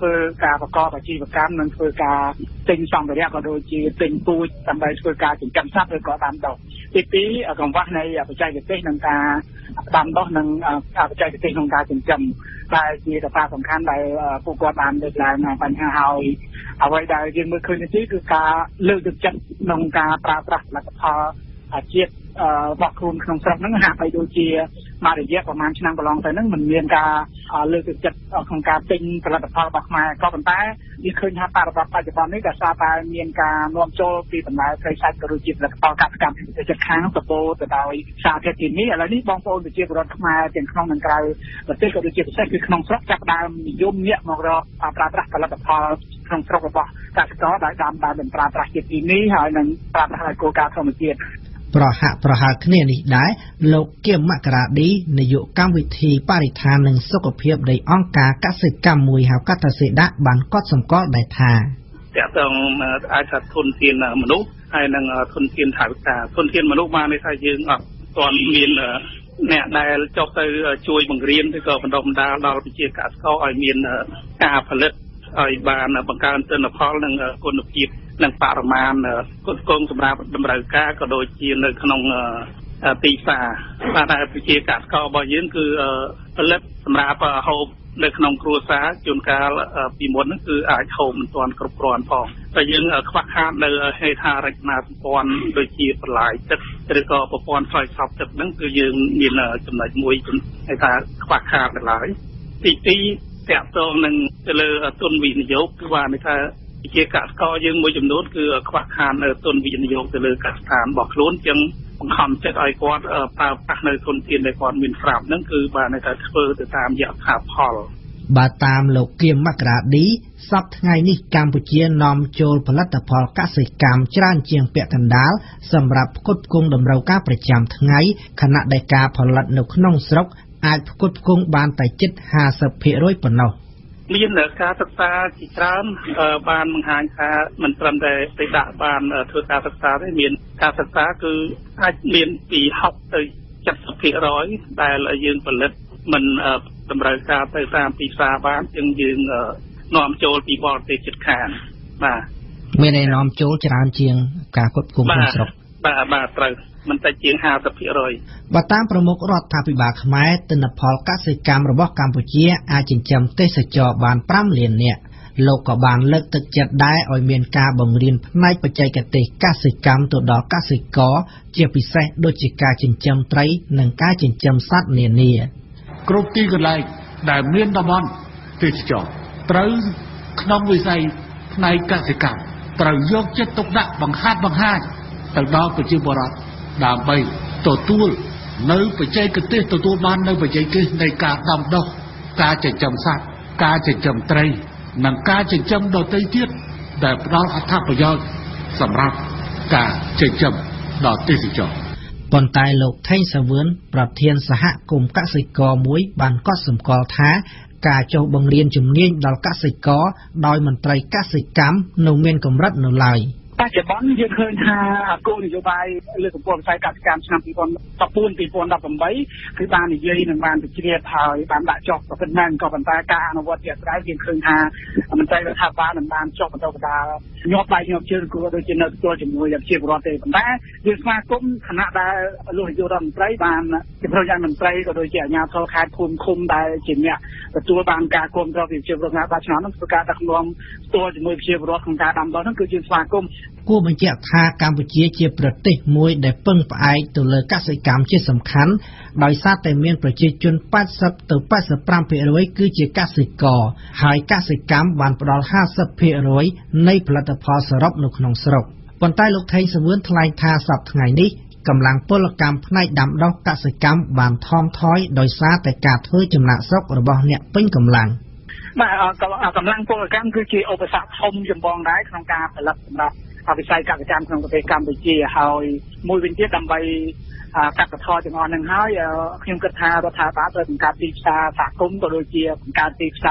S7: ធ្វើការប្រកបអាជីវកម្មនិងធ្វើការទិញសម្ភារៈក៏ដូចជាទិញពូជដើម្បីធ្វើការចិញ្ចឹមសត្វឬក៏ដាំដុះទី2កង្វះនៃបច្ចេកទេសក្នុងការដាំដុះនិងបច្ចេកទេសក្នុងការចិញ្ចឹមដែលជាកត្តាសំខាន់ដែលពួកគាត់បានលើកឡើងបញ្ហាហើយអ្វីដែលយើងមើលឃើញនេះគឺការលើកទឹកចិត្តក្នុងការប្រើប្រាស់ផលិតផលជាតិរបស់ខ្លួនក្នុងស្រុកហ្នឹងហាក់បីដូចជាមួយរយៈប្រហែលឆ្នាំកន្លងទៅហ្នឹងមិនមានការលើកទឹកចិត្តក្នុងការទិញផលិតផលរបស់ខ្មែរក៏ប៉ុន្តែយើងឃើញថាបរិបទបច្ចុប្បន្ននេះដោយសារតែមានការនាំចូលពីបណ្ដាត្រីសាច់ក៏ដូចជាផលិតផលកសិកម្មពីប្រទេសជិតខាងសម្បូរទៅដោយសារធាតុគីមីឥឡូវនេះបងប្អូនប្រជាពលរដ្ឋខ្មែរទាំងក្នុងនិងក្រៅប្រទេសក៏ដូចជាពិសេសគឺក្នុងស្រុកចាប់ផ្ដើមនិយមងាកមករកប្រើប្រាស់ផលិតផលក្នុងស្រុករបស់កសិករដែលដាំដោយមិនប្រើប្រាស់ជាតិគីមីហើយនិងប្រើប្រាស់ដោយគោលការណ៍ធម្មជាតិ
S5: ប្រហាក់ប្រហែលគ្នានេះដែរលោកគៀមមករាឌីនាយកកម្មវិធីបរិស្ថាននិងសុខភាពនៃអង្គការកសិកម្មមួយហៅកាត់ថាសេដាបានកត់សម្គាល់ដែរថា
S3: តើតើអាចថាធនធានមនុស្សហើយនិងធនធានថវិកាធនធានមនុស្សបានន័យថាយើងអត់ទាន់មានអ្នកដែលចុះទៅជួយបង្រៀនឬក៏បណ្ដុះបណ្ដាលដល់ប្រជាកសិករឲ្យមានការផលិតឲ្យបានបង្កើនទិន្នផលនិងគុណភាពនិងបរិមាណគ្រប់គ្រងសម្រាប់តម្រូវការក៏ដូចជានៅក្នុងទីផ្សារបាទតែប្រជាកសិកររបស់យើងគឺផលិតសម្រាប់ហូបនៅក្នុងគ្រួសារជួនកាលពីមុនហ្នឹងគឺអាចហូបមិនទាន់គ្រប់គ្រាន់ផងតែយើងខ្វះខាតនៅហេដ្ឋារចនាសម្ព័ន្ធដូចជាបន្លាយទឹកឬក៏ប្រព័ន្ធស្រោចស្រពទឹកហ្នឹងគឺយើងមានចំណុចមួយហៅថាខ្វះខាតនៅឡើយទី2តាក់ទងនឹងទៅលើទុនវិនិយោគគឺបានន័យថាជាកសិករយើងមួយចំនួនគឺខ្វះខាតនៅទុនវិនិយោគទៅលើកសិដ្ឋានរបស់ខ្លួនចឹងបង្ខំចិត្តឲ្យគាត់ប្រើប្រាស់នៅធនធានដែលគាត់មានស្រាប់ហ្នឹងគឺបានន័យថាធ្វើទៅតាមយថាផល
S5: បើតាមលោកគៀមមករាឌីសប្តាហ៍ថ្ងៃនេះកម្ពុជានាំចូលផលិតផលកសិកម្មច្រើនជាងពាក់កណ្ដាលសម្រាប់ផ្គត់ផ្គង់តម្រូវការប្រចាំថ្ងៃខណៈដែលការផលិតនៅក្នុងស្រុកអាចផ្គត់ផ្គង់បានតែជិត 50% ប៉ុណ្ណោះ
S3: មានការសិក្សាជាច្រើនបានបង្ហាញថាមិនត្រឹមតែទៅដាក់បានធ្វើការសិក្សាទេមានការសិក្សាគឺអាចមានពី60ទៅ 70% ដែលយើងផលិតមិនតម្រូវការទៅតាមទីផ្សារបានយើងនាំចូលពីបរទេសជិតខាងបាទ
S5: មានឯនាំចូលច្រើនជាងការផ្គត់ផ្គង់ក្នុងស្រុក
S3: បាទត្រូវមិនតែជាង 50%
S5: បើតាមប្រមុខរដ្ឋាភិបាលខ្មែរទិន្នផលកសិកម្មរបស់កម្ពុជាអាចចិញ្ចឹមទេសចរបាន5លាននាក់លោកក៏បានលើកទឹកចិត្តដែរឲ្យមានការបង្រៀនផ្នែកបច្ចេកទេសកសិកម្មទៅដល់កសិករជាពិសេសដូចជាការចិញ្ចឹមត្រីនិងការចិញ្ចឹមសត្វនានា
S10: គ្រប់ទីកន្លែងដែលមានតំបន់ទេសចរត្រូវក្នុងវិស័យផ្នែកកសិកម្មត្រូវយកចិត្តទុកដាក់បង្ហាត់បង្ហាញទៅដល់ប្រជាពលរដ្ឋដើម្បីទទួលនៅបច្ចេកទេសទទួលបាននៅបច្ចេកទេសនៃការដាំដុះការចិញ្ចឹមសត្វការចិញ្ចឹមត្រីនិងការចិញ្ចឹមដទៃទៀតដែលផ្ដល់អត្ថប្រយោជន៍សម្រាប់ការចិញ្ចឹមដល់ទេសចរ
S5: ប៉ុន្តែលោកថេងសាវឿនប្រធានសហគមន៍កសិករមួយបានកត់សម្គាល់ថាការចុះបង្រៀនជំនាញដល់កសិករដោយមន្ត្រីកសិកម្មនៅមានកម្រិតនៅឡើយ
S7: បច្ចុប្បន្នយើងឃើញថាគោលនយោបាយលើកកម្ពស់វិស័យកសិកម្មឆ្នាំ2014-2018គឺបាននិយាយនិងបានបញ្ជ្រាបហើយបានដាក់ចុះប្រសិទ្ធមែនក៏ប៉ុន្តែការអនុវត្តជាក់ស្ដែងយើងឃើញថាមន្ត្រីរដ្ឋាភិបាលមិនបានចុះបន្តបណ្ដាញាប់ដៃញាប់ជើងគួរដូចជានៅទទួលជាមួយប្រជាពលរដ្ឋទេប៉ុន្តែយើងស្វាគមន៍គណៈដែលលោកនាយករដ្ឋមន្ត្រីបានជាប្រធានមន្ត្រីក៏ដូចជាអាជ្ញាធរខេត្តភូមិឃុំដែលជាអ្នកទទួលបានការគ្រប់គ្រងពីប្រជាពលរដ្ឋបានឆ្នាំនោះធ្វើការដឹកនាំផ្ទាល់ជាមួយប្រជាពលរដ្ឋក្នុងការដាំដុះនោះគឺយើងស្វាគមន៍
S5: គួរបញ្ជាក់ថាកម្ពុជាជាប្រទេសមួយដែលពឹងផ្អែកទៅលើកសិកម្មជាសំខាន់ដោយសារតែមានប្រជាជន80ទៅ 85% គឺជាកសិករហើយកសិកម្មបានផ្ដល់ 50% នៃផលិតផលសរុបនៅក្នុងស្រុកប៉ុន្តែលោកថេងសាវឿនថ្លែងថាសប្តាហ៍ថ្ងៃនេះកម្លាំងពលកម្មផ្នែកដាំដុះកសិកម្មបានថមថយដោយសារតែការធ្វើចំណាកស្រុករបស់អ្នកពេញកម្លាំង
S7: បាទកម្លាំងពលកម្មគឺជាឧបសគ្គធំចម្បងដែរក្នុងការផលិតសម្រាប់វិស័យកសិកម្មក្នុងប្រទេសកម្ពុជាហើយមួយវិញទៀតដើម្បីកាត់បន្ថយទាំងអស់ហ្នឹងហើយខ្ញុំគិតថារដ្ឋាភិបាលត្រូវបង្កើតទីផ្សារសហគមន៍ក៏ដូចជាបង្កើតទីផ្សារ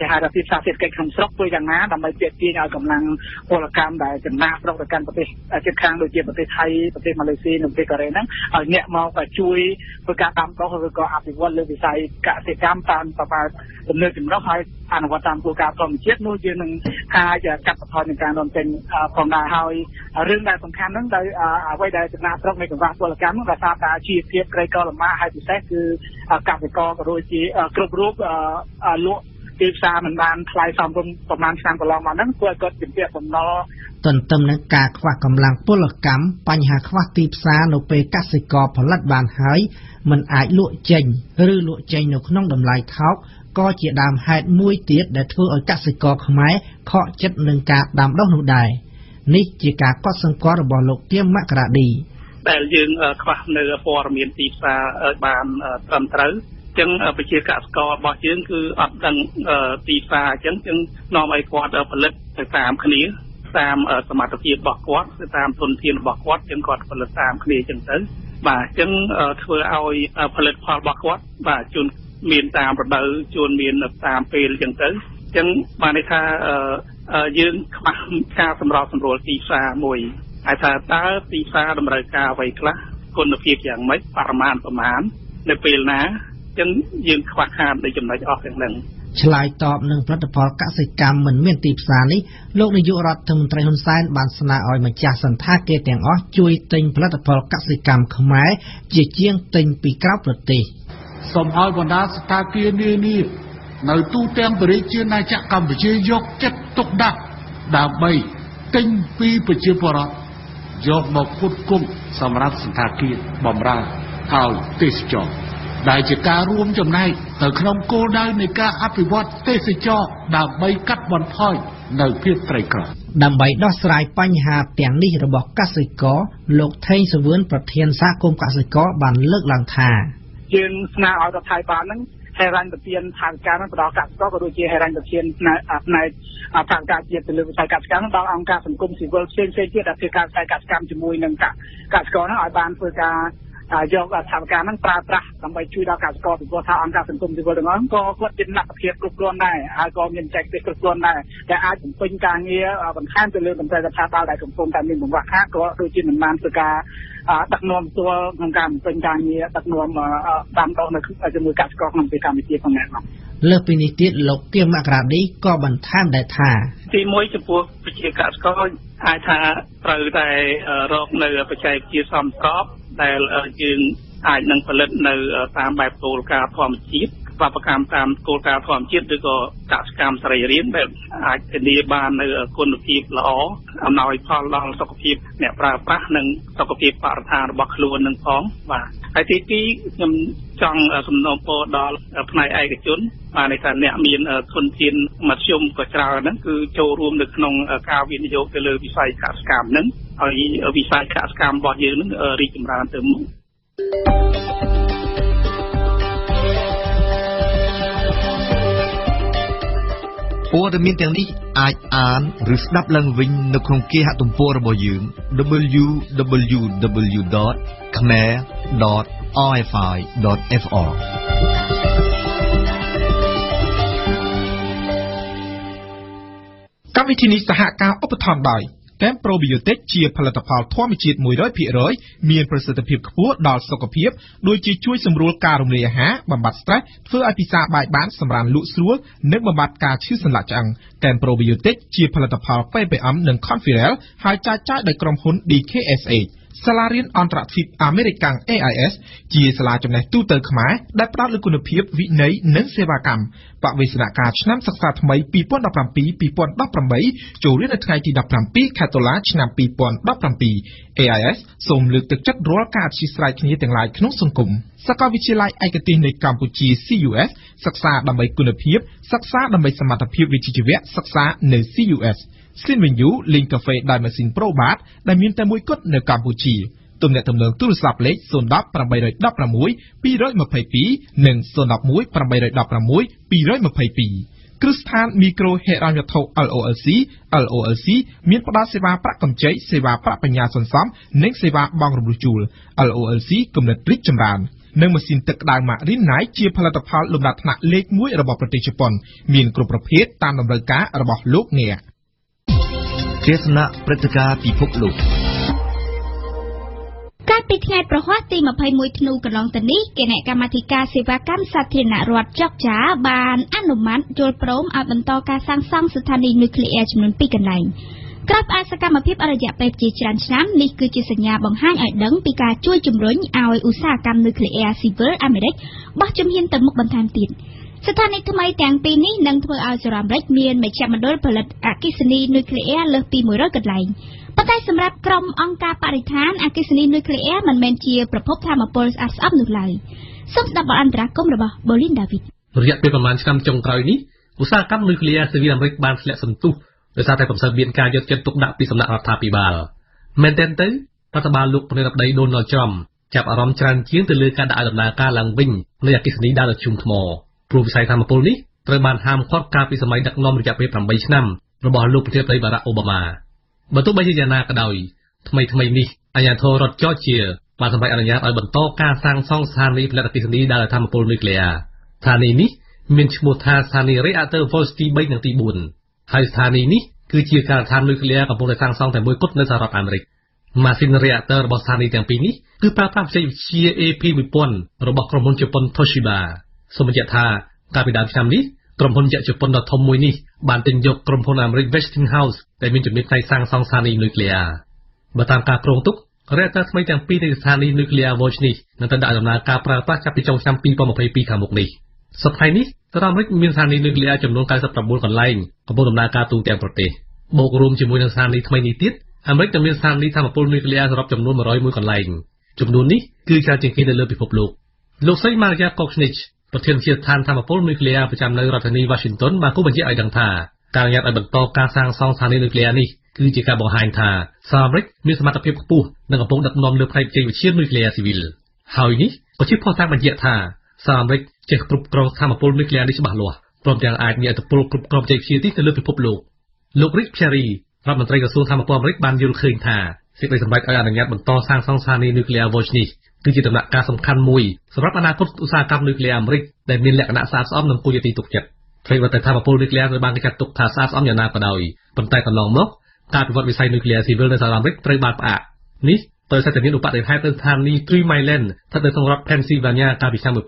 S7: គេហៅថាទីផ្សារសេដ្ឋកិច្ចក្នុងស្រុកធ្វើយ៉ាងណាដើម្បីទាក់ទាញឲ្យកម្លាំងពលកម្មដែលចំណាក់ស្រុកទៅកាន់ប្រទេសជិតខាងដូចជាប្រទេសថៃប្រទេសម៉ាឡេស៊ីនិងប្រទេសកូរ៉េហ្នឹងឲ្យអ្នកមកជួយធ្វើការដាំដុះឬក៏អភិវឌ្ឍលើវិស័យកសិកម្មតាមប្រព័ន្ធទំនើបចម្រុះហើយអនុវត្តតាមគោលការណ៍ធម្មជាតិនោះយើងនឹងអាចកាត់បន្ថយនឹងការនាំចេញផងដែរហើយរឿងដែលសំខាន់ហ្នឹងដោយអ្វីដែលចំណាក់ស្រុកនៃកង្វះពលកម្មនោះដោយសារតែជីវភាពក្រីក្រលំបាកហើយពិសេសគឺកសិករក៏ដូចជាគ្រប់រូបលក់ទីផ្សារមិនបានថ្លៃសមរម្យប្រមាណឆ្នាំកន្លងមកហ្នឹងធ្វើឲ្យគាត់ជំពាក់បំណុល
S5: ទន្ទឹមនឹងការខ្វះកម្លាំងពលកម្មបញ្ហាខ្វះទីផ្សារនៅពេលកសិករផលិតបានហើយមិនអាចលក់ចេញឬលក់ចេញនៅក្នុងតម្លៃថោកក៏ជាដើមហេតុមួយទៀតដែលធ្វើឲ្យកសិករខ្មែរខកចិត្តនឹងការដាំដុះនោះដែរនេះជាការកត់សម្គាល់របស់លោកទៀមមករាឌី
S7: ដែលយើងខ្វះនៅព័ត៌មានទីផ្សារបានត្រឹមត្រូវចឹងប្រជាកសិកររបស់យើងគឺអត់ដឹងទីផ្សារចឹងនាំឲ្យគាត់ផលិតទៅតាមគ្នាតាមសមត្ថភាពរបស់គាត់ទៅតាមទុនធានរបស់គាត់ចឹងគាត់ផលិតតាមគ្នាចឹងទៅបាទចឹងធ្វើឲ្យផលិតផលរបស់គាត់បាទជួនមានតាមរដូវជួនមានតាមពេលចឹងទៅចឹងបានន័យថាយើងខ្វះការសម្របសម្រួលទីផ្សារមួយហើយថាតើទីផ្សារតម្រូវការអ្វីខ្លះគុណភាពយ៉ាងម៉េចបរិមាណប្រមាណនៅពេលណាចឹងយើងខ្វះខាតនៃចំណុចអស់ទាំងហ្នឹង
S5: ឆ្លើយតបនឹងផលិតផលកសិកម្មមិនមានទីផ្សារនេះលោកនាយករដ្ឋមន្ត្រីហ៊ុនសែនបានស្នើឲ្យម្ចាស់សន្តាគារទាំងអស់ជួយទិញផលិតផលកសិកម្មខ្មែរជាជាងទិញពីក្រៅប្រទេស
S10: សូមឲ្យបណ្ដាសន្តាគារនានានៅទូទាំងប្រទេសជាតិណាចក្រកម្ពុជាយកចិត្តទុកដាក់ដើម្បីទិញពីប្រជាពលរដ្ឋយកមកផ្គត់ផ្គង់សម្រាប់សន្តាគារបម្រើឲ្យទេសចរដែលជាការរួមចំណែកទៅក្នុងគោលដៅនៃការអភិវឌ្ឍទេសចរដើម្បីកាត់បន្ថយនៅភាពក្រីក្រ
S5: ដើម្បីដោះស្រាយបញ្ហាទាំងនេះរបស់កសិករលោកថេងសវឿនប្រធានសហគមន៍កសិករបានលើកឡើងថា
S7: យើងស្នើឲ្យរដ្ឋាភិបាលហ្នឹងហេរញ្ញប្បទានថវិកាហ្នឹងផ្ដល់កសិករក៏ដូចជាហេរញ្ញប្បទានផ្នែកថវិកាជាតិទៅលើវិស័យកសិកម្មដល់អង្គការសង្គមស៊ីវិលផ្សេងៗទៀតដែលធ្វើការវិស័យកសិកម្មជាមួយនឹងកសិករហ្នឹងឲ្យបានធ្វើការយកថវិកាហ្នឹងប្រើប្រាស់ដើម្បីជួយដល់កសិករពីព្រោះថាអង្គការសង្គមស៊ីវិលទាំងអស់ក៏គាត់មានលទ្ធភាពគ្រប់គ្រាន់ដែរហើយក៏មានចែកទេសគ្រប់គ្រាន់ដែរដែលអាចបំពេញការងារបន្ថែមទៅលើមន្ត្រីរដ្ឋាភិបាលដែលកំពុងតែមានបង្វឹកខាតក៏ដូចជាមិនបានធ្វើការដឹកនាំផ្ទាល់ក្នុងការបំពេញការងារដឹកនាំតាមដងនៅជាមួយកសិករក្នុងប្រទេសកម្ពុជាផងដែរបាទ
S5: លើសពីនេះទៀតលោកទៀមមករាឌីក៏បន្ថែមដែរថា
S7: ទី1ចំពោះប្រជាកសិករអាចថាត្រូវតែរកនៅបច្ចេកវិទ្យាសមស្របដែលយើងអាចនឹងផលិតនៅតាមបែបគោលការណ៍ធម្មជាតិវប្បកម្មតាមគោលការណ៍ធម្មជាតិឬក៏កសិកម្មសរីរាង្គដែលអាចធានាបាននៅគុណភាពល្អអំណោយផលដល់សុខភាពអ្នកប្រើប្រាស់និងសុខភាពបរិស្ថានរបស់ខ្លួននឹងផងបាទហើយទី2ខ្ញុំចង់សំណូមពរដល់ផ្នែកឯកជនបានន័យថាអ្នកមានធនធានមធ្យមក៏ច្រើនហ្នឹងគឺចូលរួមនៅក្នុងការវិនិយោគទៅលើវិស័យកសិកម្មហ្នឹងហើយវិស័យកសិកម្មរបស់យើងហ្នឹងរីកចម្រើនទៅមុខ
S2: ព័ត៌មានទាំងនេះអាចអានឬស្ដាប់ឡើងវិញនៅក្នុងគេហទំព័ររបស់យើង www.khmer.rfi.fr
S11: កម្មវិធីនេះសហការឧបត្ថម្ភដោយគែមប្រូប៊ីយ៉ូទិកជាផលិតផលធម្មជាតិ 100% មានប្រសិទ្ធភាពខ្ពស់ដល់សុខភាពដូចជាជួយសម្រួលការរំលាយអាហារបំបាត់ stress ធ្វើឲ្យពិសាបាយបានសម្រានលក់ស្រួលនិងបំបាត់ការឈឺសន្លាក់ឆ្អឹងគែមប្រូប៊ីយ៉ូទិកជាផលិតផល PPM និង Conferel ហើយចែកចាយដោយក្រុមហ៊ុន DKSH សាលារៀនអន្តរជាតិអាមេរិក AIS ជាសាលាចំណេះទូទៅខ្មែរដែលផ្ដោតលើគុណភាពវិន័យនិងសេវាកម្មបរិវេណការឆ្នាំសិក្សាថ្មី 2017-2018 ចូលរៀននៅថ្ងៃទី17 ខែតុលាឆ្នាំ 2017 AIS សូមលើកទឹកចិត្តរាល់ការអធ្យាស្រ័យគ្នាទាំងឡាយក្នុងសង្គមសាកលវិទ្យាល័យឯកទេសនៃកម្ពុជា CUS សិក្សាដើម្បីគុណភាពសិក្សាដើម្បីសមត្ថភាពវិជ្ជាជីវៈសិក្សានៅ CUSស្លីនវិញយូលេងកាហ្វេដោយម៉ាស៊ីន Probat ដែលមានតែមួយគត់នៅកម្ពុជាទំនាក់ទំនងទូរស័ព្ទលេខ 010 816 222 និង 011 816 222 គ្រឹះស្ថានមីក្រូហិរញ្ញវត្ថុ LOLC មានផ្ដល់សេវាប្រាក់កម្ចីសេវាប្រាក់បញ្ញាសន្សំនិងសេវាបង់រំលោះជូល LOLC គំនិតរីកចម្រើននិងម៉ាស៊ីនទឹកក្តៅម៉ារីនណៃជាផលិតផលលំដាប់ថ្នាក់លេខ1របស់ប្រទេសជប៉ុនមានគ្រប់ប្រភេទតាមតម្រូវការរបស់លោកអ្នក
S2: ទេសនាព្រឹត្តិការណ៍ពិភពលោក
S1: កាលពីថ្ងៃប្រហ័សទី21ធ្នូកន្លងទៅនេះគណៈកម្មាធិការសេវាកម្មសាធារណរដ្ឋចុកចាបានអនុម័តយល់ព្រមឲ្យបន្តការសាងសង់ស្ថានីយនុយក្លេអ៊ែរចំនួន2កន្លែងក្រោយផ្អាកសកម្មភាពអរិយៈពេលជាច្រើនឆ្នាំនេះគឺជាសញ្ញាបង្ហាញឲ្យដឹងពីការជួយជំរុញឲ្យឧស្សាហកម្មនុយក្លេអ៊ែរស៊ីវិលអាមេរិកបោះជំហានទៅមុខបន្ថែមទៀតស្ថានីយថ្មីទាំងពីរនេះនឹងធ្វើឲ្យសហរដ្ឋអាមេរិកមានមជ្ឈមណ្ឌលផលិតអគ្គិសនីនុយក្លេអ៊ែរលើសពី100កន្លែងប៉ុន្តែសម្រាប់ក្រុមអង្គការបរិស្ថានអគ្គិសនីនុយក្លេអ៊ែរមិនមែនជាប្រភពថាមពលស្អាតស្អំនោះឡើយសូមស្ដាប់បទអន្តរកម្មរបស់ Bolin David
S12: រយៈពេលប្រមាណឆ្នាំចុងក្រោយនេះឧស្សាហកម្មនុយក្លេអ៊ែរស៊ីវិលអាមេរិកបានធ្លាក់សន្ទុះដោយសារតែកំសត់មានការយកចិត្តទុកដាក់ពីសំណាក់រដ្ឋាភិបាលមែនទែនទៅរដ្ឋបាលលោកប្រធានាធិបតី Donald Trump ចាប់អារម្មណ៍ច្រើនជាងទៅលើការដាក់ឲ្យដំណើរការឡើងវិញនៃអគ្គិសនីដើរលើជុំថ្មព្រោះវិស័យថាមពលនេះត្រូវបានហាមឃាត់កាលពីសម័យដឹកនាំរយៈពេល8ឆ្នាំរបស់លោកប្រធានាធិបតី Barack Obama បើទោះបីជាយ៉ាងណាក៏ដោយថ្មីនេះអាជ្ញាធររដ្ឋ Georgia បានសម្រេចអនុញ្ញាតឲ្យបន្តការសាងសង់ស្ថានីយផលិតអគ្គិសនីដើរលើថាមពលនុយក្លេអ៊ែរស្ថានីយនេះមានឈ្មោះថាស្ថានីយ Reactor Voltsទី3និងទី4ហើយស្ថានីយនេះគឺជាការដ្ឋាននុយក្លេអ៊ែរកំពុងតែសាងសង់តែមួយគត់នៅសហរដ្ឋអាមេរិកម៉ាស៊ីន Reactor របស់ស្ថានីយទាំងពីរនេះគឺប្រើប្រាស់បច្ចេកវិទ្យា AP1000 របស់ក្រុមហ៊ុនជប៉ុន Toshiba សូមបញ្ជាក់ថាកាលពីដើមឆ្នាំនេះក្រុមហ៊ុនយក្សជប៉ុនដ៏ធំមួយនេះបានទិញយកក្រុមហ៊ុនអាមេរិក Westinghouse ដែលមានជំនាញផ្នែកសាងសង់ស្ថានីយនុយក្លេអ៊ែរបើតាមការគ្រោងទុក Reactor ថ្មីទាំងពីរនៃស្ថានីយនុយក្លេអ៊ែរ Volts នេះនឹងទៅដាក់ដំណើរការប្រើប្រាស់ចាប់ពីចុងឆ្នាំ2022ខាងមុខនេះសប្តាហ៍នេះសហរដ្ឋអាមេរិកមានស្ថានីយនុយក្លេអ៊ែរចំនួន99កន្លែងកំពុងដំណើរការទូទាំងប្រទេសបូករួមជាមួយនឹងស្ថានីយថ្មីនេះទៀតអាមេរិកនឹងមានស្ថានីយថាមពលនុយក្លេអ៊ែរសរុបចំនួន101កន្លែងចំនួននេះគឺច្រើនជាងគេនៅលើពិភពលោកលោកស្រី Maria Koknich ប្រធានជាស្ថានថាមពលនុយក្លេអ៊ែរប្រចាំនៅរដ្ឋធានី Washington បានគូបញ្ជាក់ឲ្យដឹងថាការអនុញ្ញាតឲ្យបន្តការសាងសង់ស្ថានីយនុយក្លេអ៊ែរនេះគឺជាការបង្ហាញថាសហរដ្ឋអាមេរិកមានសមត្ថភាពខ្ពស់និងកំពុងដឹកនាំលើផ្នែកបច្ចេកវិទ្យានុយក្លេអ៊ែរស៊ីវិលហើយនេះក៏ជាភស្តុតាងបញ្ជាក់ថាសហរដ្ឋអាមេរិកចេះគ្រប់គ្រងថាមពលនុយក្លេអ៊ែរនេះច្បាស់លាស់ព្រមទាំងអាចមានឥទ្ធិពលគ្រប់គ្រងបច្ចេកវិទ្យានេះទៅលើពិភពលោកលោក Rick Perry រដ្ឋមន្ត្រីក្រសួងថាមពលអាមេរិកបានយល់ឃើញថាសេចក្តីសម្រេចឲ្យអនុញ្ញាតបន្តសាងសង់ស្ថានីយនុយក្លេអ៊ែរ Volts នេះគឺជាដំណាក់កាលសំខាន់មួយសម្រាប់អនាគតឧស្សាហកម្មនុយក្លេអ៊ែរអាមេរិកដែលមានលក្ខណៈស្អាតស្អំនិងគួរជាទីទុកចិត្តព្រោះតែថាមពលនុយក្លេអ៊ែរត្រូវបានគេចាត់ទុកថាស្អាតស្អំយ៉ាងណាក៏ដោយប៉ុន្តែកន្លងមកការពិវត្តវិស័យនុយក្លេអ៊ែរស៊ីវិលនៅសហរដ្ឋអាមេរិកត្រូវបានផ្អាកនេះដោយសារតែមានឧបទ្ទហេតុនៅស្ថានីយ Three Mile Island ស្ថិតនៅក្នុងរដ្ឋ Pennsylvania កាលពីឆ្នាំ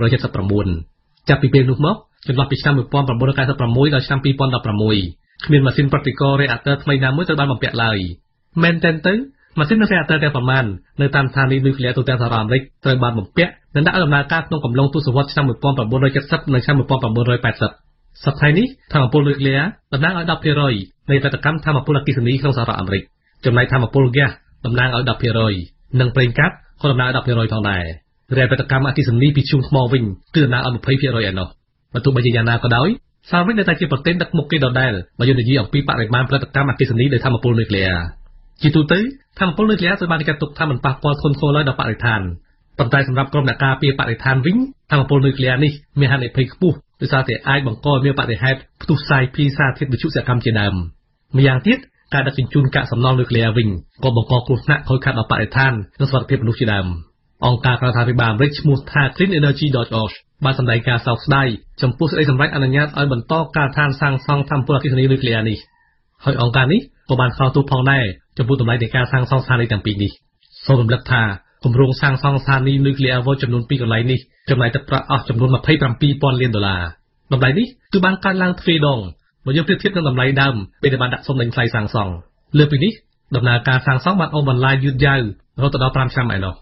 S12: 1979ចាប់ពីពេលនោះមកចន្លោះពីឆ្នាំ1996ដល់ឆ្នាំ2016គ្មានម៉ាស៊ីនប្រតិករ Reactor ថ្មីណាមួយត្រូវបានបំពាក់ឡើយមែនទែនទៅម៉ាស៊ីន Reactor ទាំងប៉ុន្មាននៅតាមស្ថានីយនុយក្លេអ៊ែរទូទាំងសហរដ្ឋអាមេរិកត្រូវបានបំពាក់និងដាក់ដំណើរការក្នុងកំឡុងទសវត្សរ៍ឆ្នាំ1970និងឆ្នាំ1980សប្តាហ៍នេះថាមពលនុយក្លេអ៊ែរតំណាងឲ្យ 10% នៃផលិតកម្មថាមពលអគ្គិសនីក្នុងសហរដ្ឋអាមេរិកចំណែកថាមពល gas តំណាងឲ្យ 10% និងប្រេងកាតក៏តំណាងឲ្យ 10% ផងដែររាយផលិតកម្មអគ្គិសនីពីធ្យូងថ្មវិញគឺតំណាងឲ្យ 20% ឯណោះបើទោះបីជាយ៉ាងណាក៏ដោយសហរដ្ឋអាមេរិកនៅតែជាប្រទេសដឹកមុខគេដដែលបើយើងនិយាយអំពីបរិមាណផលិតកម្មអគ្គិសនីដោយថាមពលនុយក្លេអ៊ែរជាទូទៅថាមពលនុយក្លេអ៊ែរត្រូវបានគេចាត់ទុកថាមិនប៉ះពាល់ធ្ងន់ធ្ងរឡើយដល់បរិស្ថានប៉ុន្តែសម្រាប់ក្រុមអ្នកការពារបរិស្ថានវិញថាមពលនុយក្លេអ៊ែរនេះមានហានិភ័យខ្ពស់ដោយសារតែអាចបង្កឲ្យមានបរិហេតុផ្ទុះផ្សាយភាយសារធាតុវិទ្យុសកម្មជាដើមម្យ៉ាងទៀតការដឹកជញ្ជូនកាកសំណល់នុយក្លេអ៊ែរវិញក៏បង្កគ្រោះថ្នាក់ខូចខាតដល់បរិស្ថាននិងសុខភាពមនុស្សជាដើមអង្គការក្រៅរដ្ឋាភិបាលអាមេរិកឈ្មោះថា cleanenergy.org បានសម្ដែងការសោកស្ដាយចំពោះសេចក្តីសម្រេចអនុញ្ញាតឲ្យបន្តការសាងសង់ថាមពលអគ្គិសនីនុយក្លេអ៊ែរនេះហើយអង្គការនេះក៏បានខកទោសផងដែរចំពោះតម្លៃនៃការសាងសង់ស្ថានីយទាំងពីរនេះសូមរំលឹកថាគម្រោងសាងសង់ស្ថានីយនុយក្លេអ៊ែរ Volts ចំនួន2កន្លែងនេះចំណាយទឹកប្រាក់អស់ចំនួន$27,000 លានតម្លៃនេះគឺបានកើនឡើងទ្វេដងបើយើងប្រៀបធៀបនឹងតម្លៃដើមពេលដែលបានដាក់សុំដេញថ្លៃសាងសង់លើពីនេះដំណើរការសាងសង់បានអូសបន្លាយយឺតយ៉ាវរហូតដល់5ឆ្នាំឯណោះ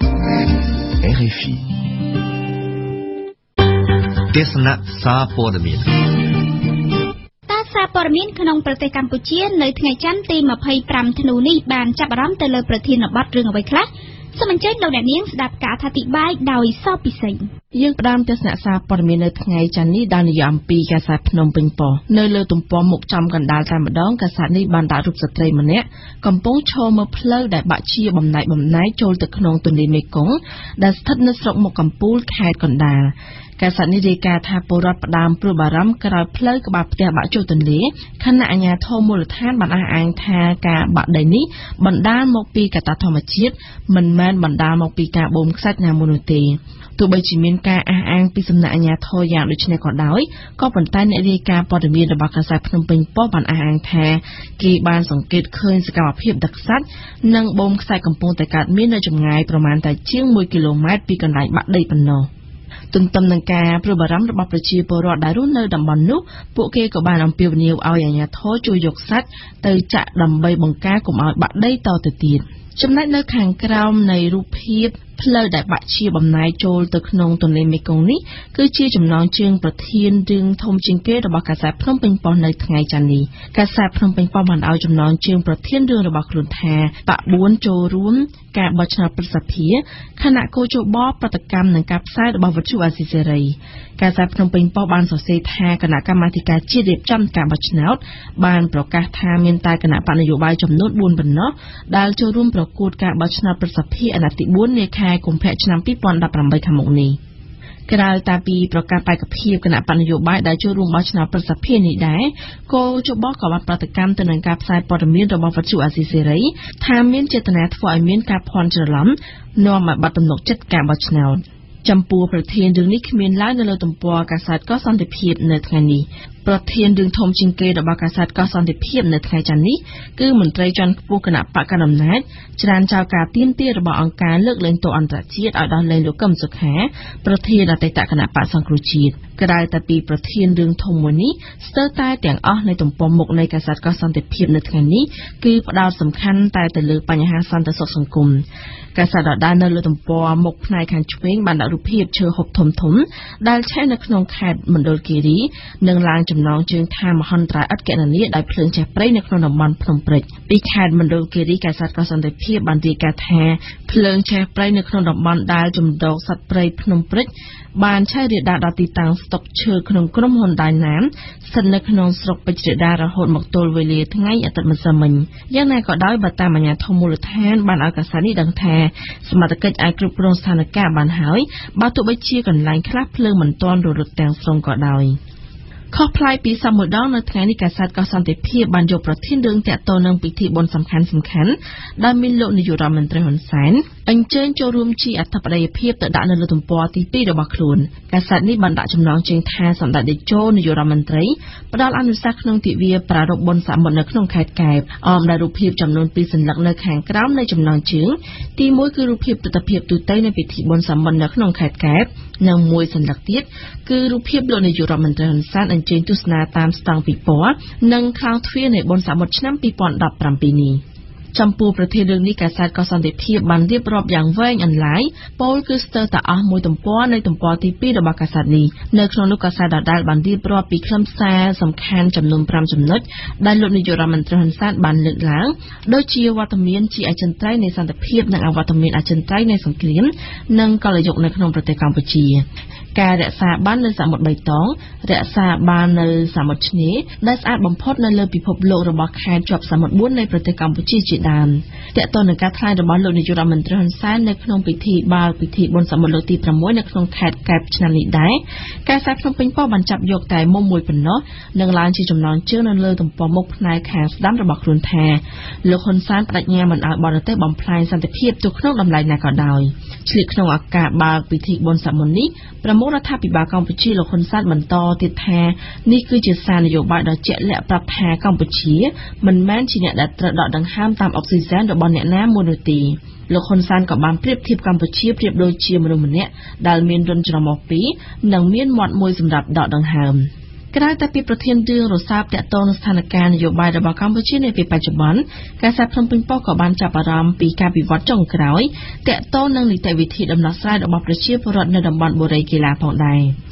S2: RFI ទេសនាសារព័ត៌មាន
S1: សារព័ត៌មានក្នុងប្រទេសកម្ពុជានៅថ្ងៃច័ន្ទទី25ធ្នូនេះបានចាប់អារម្មណ៍ទៅលើប្រធានបទរឿងអ្វីខ្លះសូមអញ្ជើញលោកអ្នកនាងស្ដាប់ការអធិប្បាយដោយសពិសេស
S13: យើងផ្ដើមទស្សនៈសារព័ត៌មាននៅថ្ងៃច័ន្ទនេះដែលនិយាយអំពីកាសែតភ្នំពេញប៉ុស្តិ៍នៅលើទំព័រមុខចំកណ្ដាលតែម្ដងកាសែតនេះបានដាក់រូបស្ត្រីម្នាក់កំពុងឈរមើលផ្លូវដែលបាក់ជាបំណែកចូលទៅក្នុងទន្លេមេគង្គដែលស្ថិតនៅស្រុកមុខកំពូលខេត្តកណ្ដាលកាសែតនេះរាយការណ៍ថាពលរដ្ឋផ្ដើមព្រួយបារម្ភក្រោយផ្លូវក្បាលផ្ទះបាក់ចូលទន្លេខណៈអាជ្ញាធរមូលដ្ឋានបានអះអាងថាការបាក់ដីនេះបណ្ដាលមកពីកត្តាធម្មជាតិមិនមែនបណ្ដាលមកពីការបូមខ្សាច់ណាមួយនោះទេទោះបីជាមានការអះអាងពីសំណាក់អាជ្ញាធរយ៉ាងដូចនេះក៏ដោយក៏ប៉ុន្តែអ្នករាយការណ៍ព័ត៌មានរបស់កាសែតភ្នំពេញប៉ុស្តិ៍បានអះអាងថាគេបានសង្កេតឃើញសកម្មភាពដឹកខ្សាច់និងបូមខ្សាច់កំពុងតែកើតមាននៅចម្ងាយប្រមាណតែជាង1គីឡូម៉ែត្រពីកន្លែងបាក់ដីប៉ុណ្ណោះទន្ទឹមនឹងការព្រួយបារម្ភរបស់ប្រជាពលរដ្ឋដែលរស់នៅតំបន់នោះពួកគេក៏បានអំពាវនាវឲ្យអាជ្ញាធរជួយយកខ្សាច់ទៅចាក់ដើម្បីបង្ការកុំឲ្យបាក់ដីតទៅទៀតចំណែកនៅខាងក្រោមនៃរូបភាពផ្លូវដែលបាក់ជាបំណែកចូលទៅក្នុងទន្លេមេគង្គនេះគឺជាចំណងជើងប្រធានរឿងធំជាងគេរបស់កាសែតភ្នំពេញប៉ុស្តិ៍នៅថ្ងៃច័ន្ទនេះកាសែតភ្នំពេញប៉ុស្តិ៍បានឲ្យចំណងជើងប្រធានរឿងរបស់ខ្លួនថាបក4ចូលរួមការបោះឆ្នោតប្រសិទ្ធភាពខណៈគោជបប្រតិកម្មនឹងការផ្សាយរបស់វិទ្យុអាស៊ីសេរីកាសែតភ្នំពេញប៉ុស្តិ៍បានសរសេរថាគណៈកម្មាធិការជាតិរៀបចំការបោះឆ្នោតបានប្រកាសថាមានតែគណៈបកនយោបាយចំនួន4ប៉ុណ្ណោះដែលចូលរួមប្រកួតការបោះឆ្នោតប្រសិទ្ធភាពអាណត្តិទី4នាខែកុម្ភៈឆ្នាំ2018ខាងមុខនេះក្រៅតែពីប្រកាសបេក្ខភាពគណៈបកនយោបាយដែលចូលរួមបោះឆ្នោតប្រសិទ្ធភាពនេះដែរគោជបក៏បានប្រតិកម្មទៅនឹងការផ្សាយព័ត៌មានរបស់វិទ្យុអាស៊ីសេរីថាមានចេតនាធ្វើឲ្យមានការភ័ន្តច្រឡំនាំឲ្យបាត់ទំនុកចិត្តការបោះឆ្នោតចំពោះប្រធានរឿងនេះគ្មានឡើយនៅលើទំព័រកាសែតក៏សន្តិភាពនៅថ្ងៃនេះប្រធានរឿងធំជាងគេរបស់កាសែតក៏សន្តិភាពនៅថ្ងៃច័ន្ទនេះគឺមន្ត្រីជាន់ខ្ពស់គណៈបកកណ្ដាលអំណាចច្រានចោលការទាមទាររបស់អង្គការលើកលែងទោសអន្តរជាតិឲ្យដោះលែងលោកកឹមសុខាប្រធានអតីតគណៈបកសង្គ្រោះជាតិក្រៅតែពីប្រធានរឿងធំមួយនេះស្ទើរតែទាំងអស់នៃទំព័រមុខនៃកាសែតក៏សន្តិភាពនៅថ្ងៃនេះគឺផ្ដោតសំខាន់តែទៅលើបញ្ហាសន្តិសុខសង្គមកាសែតដដែលនៅលើទំព័រមុខផ្នែកខាងឆ្វេងបានដាក់រូបភាពឈើហូបធំៗដែលឆេះនៅក្នុងខេត្តមណ្ឌលគិរីនិងឡើងចំណងជើងថាមហន្តរាយឥតគណនាដោយភ្លើងឆេះព្រៃនៅក្នុងតំបន់ភ្នំព្រេចពីខេត្តមណ្ឌលគិរីកាសែតក៏សន្តិភាពបានរាយការណ៍ថាភ្លើងឆេះព្រៃនៅក្នុងតំបន់ដែលចម្រោកសត្វព្រៃភ្នំព្រេចបានឆេះរាលដាលដល់ទីតាំងស្តុកឈើក្នុងក្រុមហ៊ុនដៃណាមស្ថិតនៅក្នុងស្រុកពេជ្ររារហូតមកទល់វេលាថ្ងៃអាទិត្យម្សិលមិញយ៉ាងណាក៏ដោយបើតាមអាជ្ញាធរមូលដ្ឋានបានឲ្យកាសែតនេះដឹងថាសមត្ថកិច្ចអាចគ្រប់គ្រងស្ថានភាពបានហើយបើទោះបីជាកន្លែងខ្លះភ្លើងមិនទាន់រលត់ទាំងស្រុងក៏ដោយខុសប្លែកពីសមួយដងនៅថ្ងៃនេះកាសែតក៏សន្តិភាពបានយកប្រធានរឿងតាក់ទងនឹងពិធីបុណ្យសំខាន់ៗដែលមានលោកនាយករដ្ឋមន្ត្រីហ៊ុនសែនអញ្ជើញចូលរួមជាអធិបតីភាពទៅដាក់នៅលើទំព័រទី2របស់ខ្លួនកាសែតនេះបានដាក់ចំណងជើងថាសម្ដេចតេជោនាយករដ្ឋមន្ត្រីផ្ដល់អនុសាសន៍ក្នុងទិវាប្រារព្ធបុណ្យសមុទ្រនៅក្នុងខេត្តកែបអមដោយរូបភាពចំនួន2សន្លឹកនៅខាងក្រោមនៃចំណងជើងទី1គឺរូបភាពទស្សនវិជ្ជាទូទៅនៃពិធីបុណ្យសមុទ្រនៅក្នុងខេត្តកែបនិងមួយសន្លឹកទៀតគឺរូបភាពលោកនាយករដ្ឋមន្ត្រីហ៊ុនសែនអញ្ជើញទស្សនាតាមស្តង់ពិព័រណ៍និងខ្លោងទ្វារនៃបុណ្យសមុទ្រឆ្នាំ2017នេះចំពោះប្រធានរឿងនេះកាសែតក៏សន្តិភាពបានរៀបរាប់យ៉ាងវែងអន្លាយពោលគឺស្ទើរតែអស់មួយទំព័រនៃទំព័រទី2របស់កាសែតនេះនៅក្នុងនោះកាសែតដដែលបានរៀបរាប់ពីខ្លឹមសារសំខាន់ចំនួន5ចំណុចដែលលោកនាយករដ្ឋមន្ត្រីហ៊ុនសែនបានលើកឡើងដូចជាវត្តមានជាអចិន្ត្រៃយ៍នៃសន្តិភាពនិងអវត្តមានអចិន្ត្រៃយ៍នៃសង្គ្រាមនិងកលយុគនៅក្នុងប្រទេសកម្ពុជាការរក្សាបាននៅសមុទ្របៃតងរក្សាបាននៅសមុទ្រឆ្នេរដែលស្អាតបំផុតនៅលើពិភពលោករបស់ខេត្តជាប់សមុទ្រ4នៃប្រទេសកម្ពុជាជាដើមតកតទៅនឹងការថ្លែងរបស់លោកនាយករដ្ឋមន្ត្រីហ៊ុនសែននៅក្នុងពិធីបើកពិធីបុណ្យសមុទ្រលើកទី6នៅក្នុងខេត្តកែបឆ្នាំនេះដែរកាសែតភ្នំពេញប៉ុស្តិ៍បានចាប់យកតែមុំមួយប៉ុណ្ណោះនិងឡើងជាចំណងជើងនៅលើទំព័រមុខផ្នែកខាងស្ដាំរបស់ខ្លួនថាលោកហ៊ុនសែនបដិញ្ញាមិនឲ្យបរទេសបំផ្លាញសន្តិភាពទោះក្នុងតម្លៃណាក៏ដោយឆ្លៀតក្នុងឱកាសបើកពិធីបុណ្យសមុទ្រនេះប្រមុខរដ្ឋាភិបាលកម្ពុជាលោកហ៊ុនសែនបន្តទៀតថានេះគឺជាសារនយោបាយដ៏ជាក់លាក់ប្រាប់ថាកម្ពុជាមិនមែនជាអ្នកដែលត្រូវដកដង្ហើមតាមអុកស៊ីសែនរបស់អ្នកណាមួយនោះទេលោកហ៊ុនសែនក៏បានប្រៀបធៀបកម្ពុជាប្រៀបដូចជាមនុស្សម្នាក់ដែលមានរន្ធច្រមុះពីរនិងមានមាត់មួយសម្រាប់ដកដង្ហើមក្រៅតែពីប្រធានរឿងរសើបតាក់ទងនឹងស្ថានភាពនយោបាយរបស់កម្ពុជានៅពេលបច្ចុប្បន្នកាសែតភ្នំពេញប៉ុស្តិ៍ក៏បានចាប់អារម្មណ៍ពីការវិវត្តចុងក្រោយតាក់ទងនឹងនីតិវិធីដំណោះស្រាយរបស់ប្រជាពលរដ្ឋនៅតំបន់បូរីកេឡាផងដែរ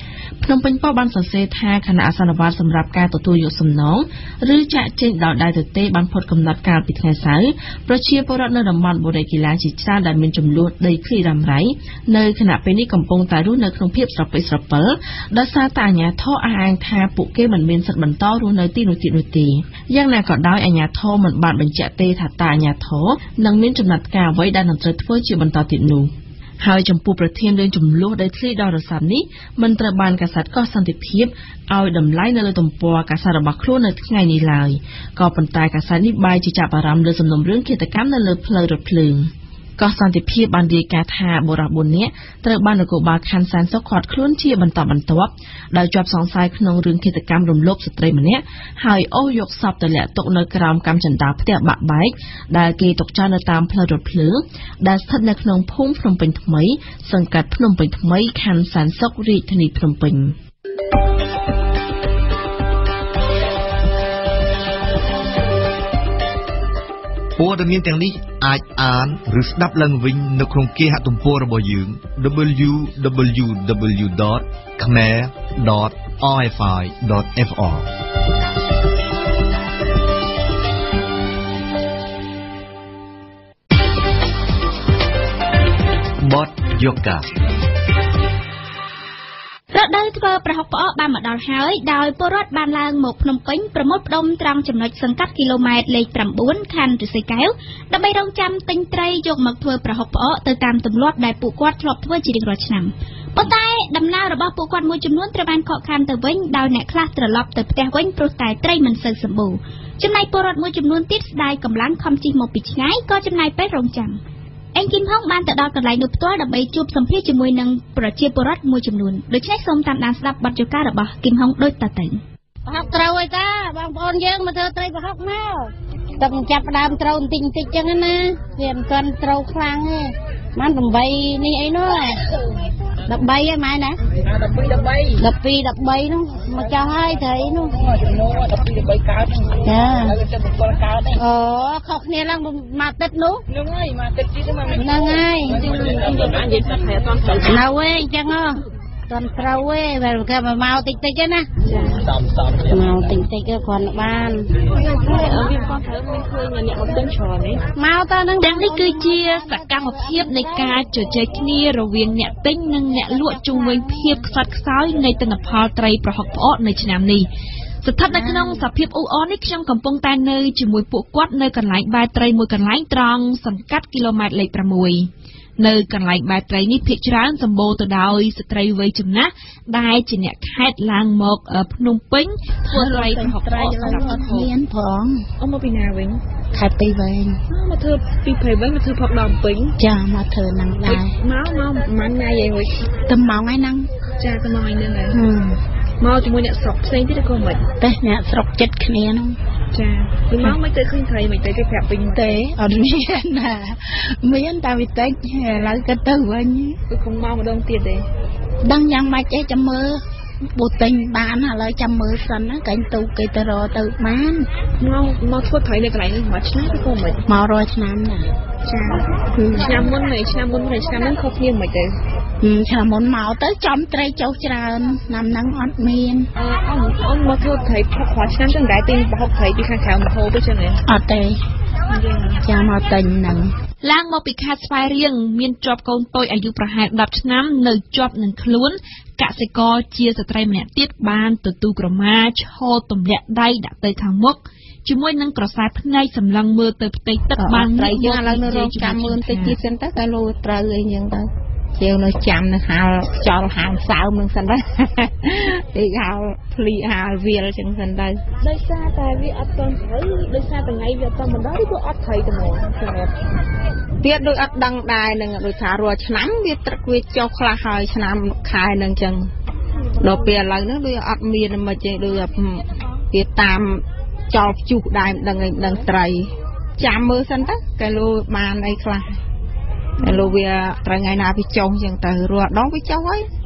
S13: ភ្នំពេញបានសរសេរថាគណៈអាសន្នវត្តសម្រាប់ការទទួលយកសំណងឬចាក់ចេញដោយដៃទទេបានផុតកំណត់កាលពីថ្ងៃសៅរ៍ប្រជាពលរដ្ឋនៅតំបន់បុរីកីឡាជាច្រើនដែលមានចំនួនដីឃ្លីរ៉ាំរ៉ៃនៅខណៈពេលនេះកំពុងតែរស់នៅក្នុងភាពស្រពេចស្រពិលដោយសារតែអាជ្ញាធរអះអាងថាពួកគេមិនមានសិទ្ធិបន្តរស់នៅទីនោះទៀតនោះទេយ៉ាងណាក៏ដោយអាជ្ញាធរមិនបានបញ្ជាក់ទេថាតើអាជ្ញាធរនឹងមានចំណាត់ការអ្វីដែលនឹងត្រូវធ្វើជាបន្តទៀតនោះហើយចំពោះប្រធានរឿងចំនួនដីធ្លីដល់រស័ព្ទនេះមិនត្រូវបានកាសែតកោះសន្តិភាពឲ្យតម្លៃនៅលើទំព័រកាសែតរបស់ខ្លួននៅថ្ងៃនេះឡើយក៏ប៉ុន្តែកាសែតនេះបែរជាចាប់អារម្មណ៍លើសំណុំរឿងឃាតកម្មនៅលើផ្លូវរថភ្លើងកោះសន្តិភាពបានរាយការណ៍ថាបុរស4នាក់ត្រូវបាននគរបាលខណ្ឌសែនសុខឃាត់ខ្លួនជាបន្តបន្ទាប់ដោយជាប់សង្ស័យក្នុងរឿងឃាតកម្មរំលោភស្ត្រីម្នាក់ហើយអូសយកសពទៅលាក់ទុកនៅក្រោមកាំចន្ទាផ្ទះបាក់បែកដែលគេទុកចោលនៅតាមផ្លូវរថភ្លើងដែលស្ថិតនៅក្នុងភូមិភ្នំពេញថ្មីសង្កាត់ភ្នំពេញថ្មីខណ្ឌសែនសុខរាជធានីភ្នំពេញ
S2: ព័ត៌មានទាំងនេះអាចអានឬស្ដាប់ឡើងវិញនៅក្នុងគេហទំព័ររបស់យើង www.khmer.rfi.fr បទយកកា
S1: រដូវធ្វើប្រហុកផ្អកបានមកដល់ហើយដោយពលរដ្ឋបានឡើងមកភ្នំពេញប្រមូលផ្ដុំត្រង់ចំណុចសង្កាត់គីឡូម៉ែត្រលេខ 9 ខណ្ឌឫស្សីកែវដើម្បីរងចាំទិញត្រីយកមកធ្វើប្រហុកផ្អកទៅតាមទម្លាប់ដែលពួកគាត់ធ្លាប់ធ្វើជារៀងរាល់ឆ្នាំប៉ុន្តែដំណើររបស់ពួកគាត់មួយចំនួនត្រូវបានខកខានទៅវិញដោយអ្នកខ្លះត្រឡប់ទៅផ្ទះវិញព្រោះតែត្រីមិនសូវសម្បូរចំណែកពលរដ្ឋមួយចំនួនទៀតស្ដាយកម្លាំងខំជិះមកពីឆ្ងាយក៏ចំណាយពេលរងចាំអេងគីមហុងបានទៅដល់កន្លែងនោះផ្ទាល់ដើម្បីជួបសម្ភាសជាមួយនឹងប្រជាពលរដ្ឋមួយចំនួនដូច្នេះសូមតាមដានស្ដាប់បទជការរបស់គីមហុងដូចតទៅ
S14: ប្រហុកត្រូវហើយតាបងប្អូនយើងមកធ្វើត្រីប្រហុកមកទឹកចាប់ដើមត្រូវបន្តិចចឹងណាវាមិនទាន់ត្រូវខ្លាំងទេបាន8នេះអីនោះ13ហ៎ម៉ែណា12នោះមកចោះហើយត្រីនោះចំនួន12 13កើតចាអូខុសគ្នាឡើងមួយទឹកនោះហ្នឹងហើយមួយទឹកទៀតហ្នឹងហើយនិយាយថាតែអត់ត្រូវនៅឯងចឹងហ៎តន់ត្រូវឯងបើគេមកតិចតិចណាមកតិចតិចក៏គ្រាន់បានវាគាត់ត្រូវមានឃើញអ្នកមកទិញច្រើននេះមកតើនឹង
S1: ទាំងនេះគឺជាសកម្មភាពនៃការជជែកគ្នារវាងអ្នកទិញនិងអ្នកលក់ជុំវិញភាពខ្សត់ខ្សោយនៃទិន្នផលត្រីប្រហុកផ្អកនៅឆ្នាំនេះស្ថិតនៅក្នុងសភាពអ៊ូអរនេះខ្ញុំកំពុងតែនៅជាមួយពួកគាត់នៅកន្លែងបែរត្រីមួយកន្លែងត្រង់សង្កាត់គីឡូម៉ែត្រលេខ 6នៅកន្លែងបែរត្រីនេះភាគច្រើនសម្បូរទៅដោយស្ត្រីវ័យចំណាស់ដែលជាអ្នកខេត្តឡើងមកភ្នំពេញធ្វើត្រីប្រហុកផ្អកសម្រាប់ហូប
S14: មានផង
S1: អមកពីណាវិញ
S14: ខេត្តពីវែង
S1: មកធ្វើពីព្រៃវិញមកធ្វើផុកដល់ពេញ
S14: ចាមកធ្វើហ្នឹងដែរ
S1: មកមិនថ្ងៃឯងវិញ
S14: ទៅម៉ោងឯហ្នឹង
S1: ចាទៅម៉ោងឯហ្នឹងដែរមកជាមួយអ្នកស្រុកផ្សេងទៀតក៏មិន
S14: តែអ្នកស្រុកចិត្តគ្នាហ្នឹង
S1: ចាពីមកមិនទៅឃើញត្រីមិនទៅគេប្រាប់ពេញ
S14: ទេអត់មានណាមានតែវិតិចឥឡូវក៏ទៅវិញ
S1: គឺគង់មកម្ដងទៀតទេ
S14: ដឹងយ៉ាងម៉េចទេចាំមើលបូទិញបានឥឡូវចាំមើលសិនណាកាញ់ទូគេទៅរកទៅបាន
S1: មកធ្វើត្រីនៅកន្លែងនេះមួយឆ្នាំទៅក៏មិន
S14: មករយឆ្នាំណា
S1: ចាឆ្នាំមុនហ្នឹងខុសគ្នាមិនទៅ
S14: ឆ្នាំមុនមកទៅចំត្រីចុះច្រើនឆ្នាំហ្នឹងអត់មាន
S1: អូនមកធ្វើត្រីផុកខ្វះឆ្នាំចឹងដែរទិញប្រហុកត្រីពីខាងក្រៅមកហូបទៅចឹងហ៎
S14: អត់ទេចាំមកទិញហ្នឹង
S1: ឡើងមកពីខេត្តស្វាយរៀងមានជាប់កូនតូចអាយុប្រហែល10ឆ្នាំនៅជាប់នឹងខ្លួនកសិករជាស្ត្រីម្នាក់ទៀតបានទទួលក្រមាឈរទម្លាក់ដៃដាក់ទៅខាងមុខជាមួយនឹងក្រសែភ្នែកសម្លឹងមើលទៅផ្ទៃទឹក
S14: បានត្រីយើងឥឡូវនៅរកចាំមើលតិចទៀតសិនទៅតែលោត្រូវអីយ៉ាងទៅជាវនៅចាំនៅហាលចោលហាលសើមនឹងសិនទៅទីហាលភ្លីហាលវាលចឹងសិនទៅ
S1: ដោយសារតែវាអត់ទាន់ត្រូវដោយសារថ្ងៃវាអត់ទាន់បណ្ដោយវាអត់ត្រូវទៅមកសម្រាប់
S14: វាដូចអត់ដឹងដែរនឹងដូចថារាល់ឆ្នាំវាត្រឹកវាចុះខ្លះហើយឆ្នាំខែនឹងចឹងដល់ពេលឥឡូវនេះដូចអត់មានមិនទេដូចវាតាមចោលព្យុះដែរមិនដឹងត្រីចាំមើលសិនទៅកែលោបានអីខ្លះតែលោកវាត្រូវថ្ងៃណាវាចុះចឹងទៅរាល់ដងវាចុះហើយ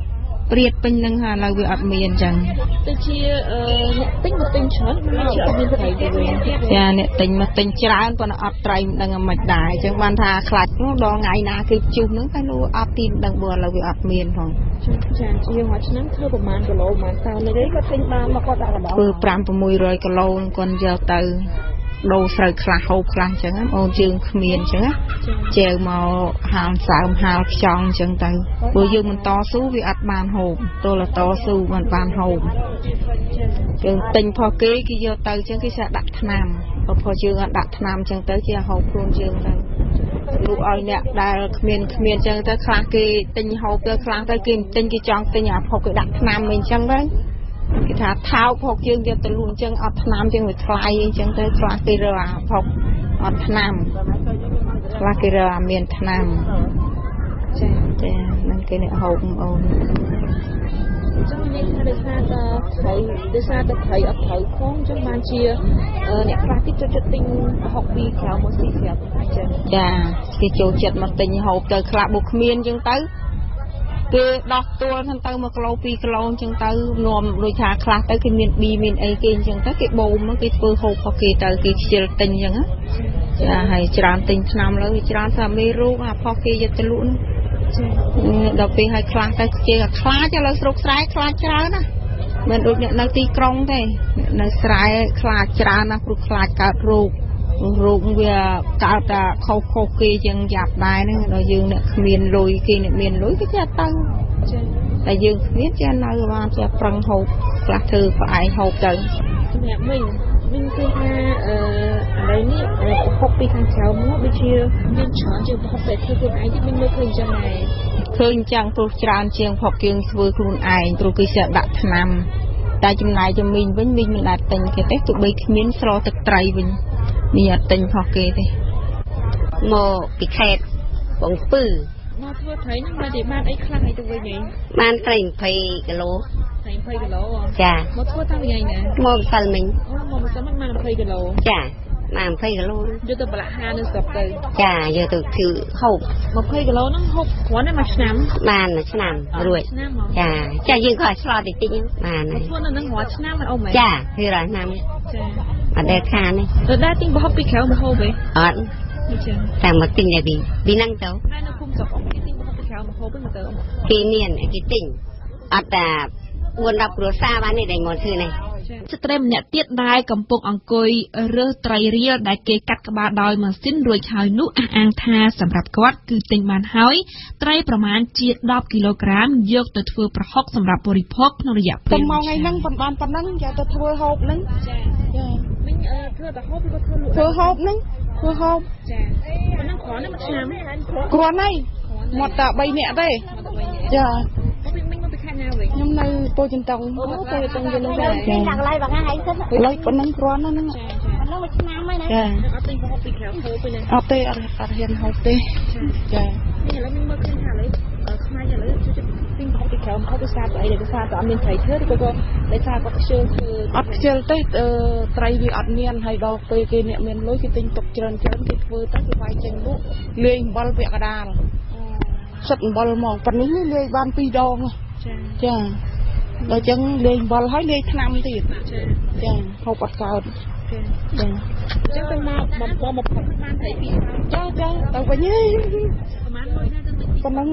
S15: ព្រាតពេញនឹងហើយឡើយវាអត់មានចឹងទៅជាអ្នកទិញមកទិញច្រើនមិនជាអត់មានត្រីទេវិញចាអ្នកទិញមកទិញច្រើនប៉ុន្តែអត់ត្រីមិនដឹងមិនដែរចឹងបានថាខ្លាចដល់ថ្ងៃណាគឺជុះហ្នឹងតែនោះអត់ទីមិនដឹងបើឥឡូវវាអត់មានផងចាយើងមួយឆ្នាំធ្វើប្រហែលគីឡូប្រហែលតោននេះគាត់ទិញបានមកគាត់ដាក់កណ្ដោធ្វើ5-600គីឡូគាត់យកទៅដូរស្រូវខ្លះហូបខ្លះអញ្ចឹងអូនយើងគ្មានអញ្ចឹងចែវមកហាលសើមហាលខ្យងអញ្ចឹងទៅព្រោះយើងមិនតស៊ូវាអត់បានហូបទល់តែតស៊ូមិនបានហូបយើងទិញផុសគេយកទៅអញ្ចឹងគេsẽដាក់ថ្នាំព្រោះយើងអត់ដាក់ថ្នាំអញ្ចឹងទៅជាហូបខ្លួនយើងទៅលក់ឲ្យអ្នកដែលគ្មានអញ្ចឹងទៅខ្លះគេទិញហូបទៅខ្លះទៅគេទិញគេចង់ទិញអាផុសគេដាក់ថ្នាំអីអញ្ចឹងទៅគេថាថោកផុសយើងយកទៅលក់អញ្ចឹងអត់ថ្នាំជាងវាថ្លៃអញ្ចឹងទៅខ្លះគេរើអាផុសអត់ថ្នាំខ្លះគេរើអាមានថ្នាំចាហ្នឹងគេអ្នកហូបអូនចឹងនិយាយថាដោយសារតែត្រីអត់ត្រូវផងចឹងបានជាអ្នកខ្លះទៀតចូលចិត្តទិញហុកពីក្រៅមកស៊ីស្រាប់អញ្ចឹងចាគេចូលចិត្តមកទិញហូបទៅខ្លះបុកគ្មានអញ្ចឹងទៅគេដោះទួលហ្នឹងទៅ1គីឡូ2គីឡូអញ្ចឹងទៅនាំដូចថាខ្លះទៅគេមានប៊ីមានអីគេអញ្ចឹងទៅគេបូមគេធ្វើហូបរបស់គេទៅគេខ្ជិលទិញអញ្ចឹងចាហើយច្រើនទិញថ្នាំលើច្រើនថាមេរោគអាផុសគេយកទៅលក់ដល់ពេលឲ្យខ្លះទៅគេខ្លាចឥឡូវស្រុកស្រែខ្លាចច្រើនណាមិនដូចអ្នកនៅទីក្រុងទេនៅស្រែខ្លាចច្រើនណាព្រោះខ្លាចកើតរោគវាកើតតែខុសគេយើងយ៉ាប់ដែរហ្នឹងដល់យើងអ្នកគ្មានលុយគេអ្នកមានលុយគេចេះទៅតែយើងគ្មានចេះនៅបានចេះប្រឹងហូបខ្លះធ្វើផ្អែកហូបទៅសម្រាប់វិញគឺថាឥឡូវនេះហូបពីខាងក្រៅមកដូចជាមានច្រើនជាងហូបតែធ្វើខ្លួនឯងទៀតមិនមើលឃើញចឹងដែរឃើញចឹងព្រោះច្រើនជាងហូបគេធ្វើខ្លួនឯងព្រោះគេsẽដាក់ថ្នាំតែចំណាយទៅមីងវិញមីងមិនអាចទិញគេទេទោះបីគ្មានស្រទឹកត្រីវិញមីអត់ទិញផុសគេទេមកពីខេត្តបងពឺមកធ្វើត្រីហ្នឹងមកទីបានអីខ្លះឲ្យទៅវិញហីបានត្រី20គីឡូត្រី20គីឡូចាមកធ្វើតាំងយ៉ាងណាមកម្សិលមិញមកម្សិលមិញបាន20គីឡូចាបាន20គីឡូយកទៅប្រឡាក់ហានៅស្រុកទៅចាយកទៅធ្វើហូប20គីឡូហ្នឹងហូបគ្រាន់តែមួយឆ្នាំបានមួយឆ្នាំរួចចាយើងក៏ឆ្លោះតិចតិចបានហើយធ្វើនៅនឹងរាល់ឆ្នាំអូមែនចាវារាល់ឆ្នាំចាអត់ដែលខានទេទៅដែរទិញប្រហុកពីក្រៅមកហូបទេអត់តែមកទិញតែពីហ្នឹងទៅហើយនៅភូមិស្រុកគេទិញប្រហុកពីក្រៅមកហូបវិញទៅគេមានគេទិញអត់តែ4-10គ្រួសារបាននេះដែលងន់ធ្វើនេះស្ត្រីម្នាក់ទៀតដែលកំពុងអង្គុយរើសត្រីរៀលដែលគេកាត់ក្បាលដោយម៉ាស៊ីនរួចហើយនោះអះអាងថាសម្រាប់គាត់គឺទិញបានហើយត្រីប្រមាណជា10គីឡូក្រាមយកទៅធ្វើប្រហុកសម្រាប់បរិភោគក្នុងរយៈពេលមួយថ្ងៃហ្នឹងប៉ុណ្ណឹងយកទៅធ្វើហូបហ្នឹងចាមិញធ្វើតែហូបឬក៏ធ្វើហូបហ្នឹងធ្វើហូបចាប៉ុណ្ណឹងគ្រាន់តែមួយឆ្នាំគ្រាន់ហើយមកតែ3នាក់ទេចាខ្ញុំនៅពោធិ៍ចិនតុងទៅទៅយើងនឹងចាដាក់កន្លែងបងហើយសិនកន្លែងប៉ុណ្ណឹងគ្រាន់ណាស់ហ្នឹងប៉ុណ្ណឹងមួយឆ្នាំហើយណាចាអត់ទិញប្រហុកពីក្រៅហូបទេណាអត់ទេអត់ហ៊ានហូបទេចានេះឥឡូវខ្ញុំមើលឃើញថាឥឡូវខ្មែរឥឡូវជួយទិញប្រហុកពីក្រៅហូបទៅសារទៅអីដែលសារទៅអត់មានត្រីធ្វើឬក៏ដោយសារគាត់ខ្ជិលធ្វើអត់ខ្ជិលទេត្រីវាអត់មានហើយដល់ពេលគេអ្នកមានលុយគេទិញទុកច្រើនគេធ្វើទៅគេវាយចេញលក់លាយអំបិលពាក់កណ្ដាលសិតអំបិលហ្មងប៉ុណ្្នេះលាយបាន2ដងចាដល់ចឹងលេងបលហើយលេងថ្នាំទៀតចាហូបអត់កើតចាចឹងទៅមកបំផុតបានត្រីពីចាទៅវិញហីប្រហែលលុយដែរប៉ុណ្ណឹង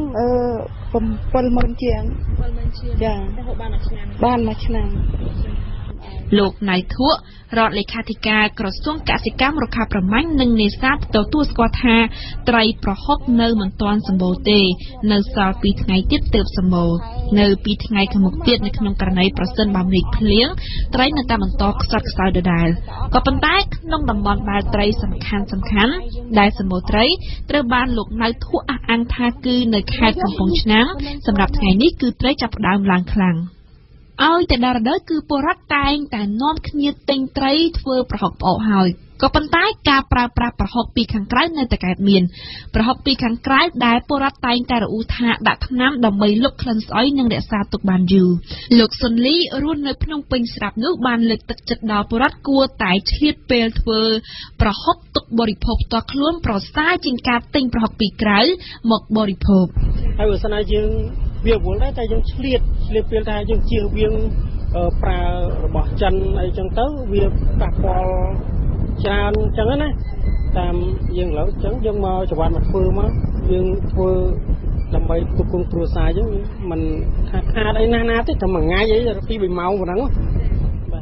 S15: 70000ជាងចាទៅហូបបានមួយឆ្នាំលោកណៃធួរដ្ឋលេខាធិការក្រសួងកសិកម្មរុក្ខាប្រមាញ់និងនេសាទទទួលស្គាល់ថាត្រីប្រហុកនៅមិនទាន់សម្បូរទេនៅសល់2ថ្ងៃទៀតទើបសម្បូរនៅ2ថ្ងៃខាងមុខទៀតនៅក្នុងករណីប្រសិនបើមេឃភ្លៀងត្រីនៅតែបន្តខ្សត់ខ្សោយដដែលក៏ប៉ុន្តែក្នុងតំបន់ដែលត្រីសំខាន់ដែលសម្បូរត្រីត្រូវបានលោកណៃធួអះអាងថាគឺនៅខេត្តកំពង់ឆ្នាំងសម្រាប់ថ្ងៃនេះគឺត្រីចាប់ផ្ដើមឡើងខ្លាំងឲ្យតែដល់រដូវគឺពលរដ្ឋតែងតែនាំគ្នាទិញត្រីធ្វើប្រហុកផ្អកហើយក៏ប៉ុន្តែការប្រើប្រាស់ប្រហុកពីខាងក្រៅនៅតែកើតមានប្រហុកពីខាងក្រៅដែលពលរដ្ឋតែងតែរអ៊ូថាដាក់ថ្នាំដើម្បីលុបក្លិនស្អុយនិងរក្សាទុកបានយូរលោកសុនលីរស់នៅភ្នំពេញស្រាប់នោះបានលើកទឹកចិត្តដល់ពលរដ្ឋគួរតែឆ្លៀតពេលធ្វើប្រហុកទុកបរិភោគផ្ទាល់ខ្លួនប្រសើរជាងការទិញប្រហុកពីក្រៅមកបរិភោគហើយបើសិនណាយើង
S4: វាវល់ដែរតែយើងឆ្លៀតពេលថាយើងជៀសវាងប្រើរបស់ចិនអីចឹងទៅវាប៉ះពាល់ច្រើនចឹងណាតាមយើងឥឡូវចឹងយើងមកចង្វាន់មកធ្វើមកយើងធ្វើដើម្បីគ្រប់គ្រងគ្រួសារយើងមិនខាតអីណាទេតែមួយថ្ងៃអី2-3ម៉ោងប៉ុណ្ណឹងបាទ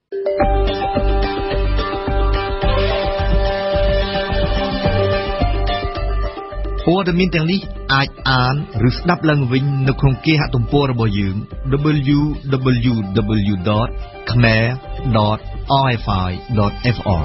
S2: ព័ត៌មានទាំងនេះអាចអានឬស្ដាប់ឡើងវិញនៅក្នុងគេហទំព័ររបស់យើង www.khmer.rfi.fr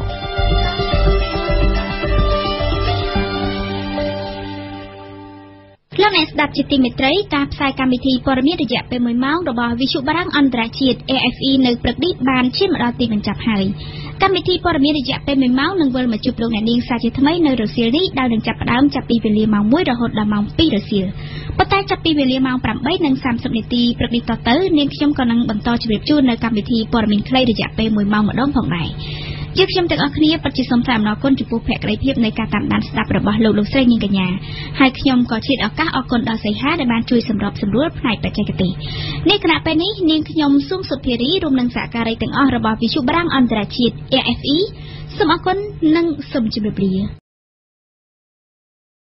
S1: លោកអ្នកស្ដាប់ជាទីមេត្រីការផ្សាយកម្មវិធីព័ត៌មានរយៈពេល1ម៉ោងរបស់វិទ្យុបារាំងអន្តរជាតិ AFE នៅព្រឹកនេះបានឈានមកដល់ទីបញ្ចប់ហើយកម្មវិធីព័ត៌មានរយៈពេល1ម៉ោងនឹងវិលមកជួបលោកអ្នកនាងសាជាថ្មីនៅរសៀលនេះដែលនឹងចាប់ផ្ដើមចាប់ពីវេលាម៉ោង 1 រហូតដល់ម៉ោង 2 រសៀលប៉ុន្តែចាប់ពីវេលាម៉ោង 8:30 នាទីព្រឹកនេះតទៅនាងខ្ញុំក៏នឹងបន្តជម្រាបជូននៅកម្មវិធីព័ត៌មានខ្លីរយៈពេល1ម៉ោងម្ដងផងដែរយើងខ្ញុំទាំងអស់គ្នាពិតជាសូមថ្លែងអំណរគុណចំពោះភក្ដីភាពនៃការតាមដានស្ដាប់របស់លោកស្រីនាងកញ្ញាហើយខ្ញុំក៏ឆ្លៀតឱកាសអរគុណដល់សីហាដែលបានជួយសម្របសម្រួលផ្នែកបច្ចេកទេសនេះគណៈពេលនេះនាងខ្ញុំស៊ុំសុភារីរួមនឹងសហការីទាំងអស់របស់វិទ្យុបារាំងអន្តរជាតិ AFE សូមអរគុណនិងសូមជម្រាបលា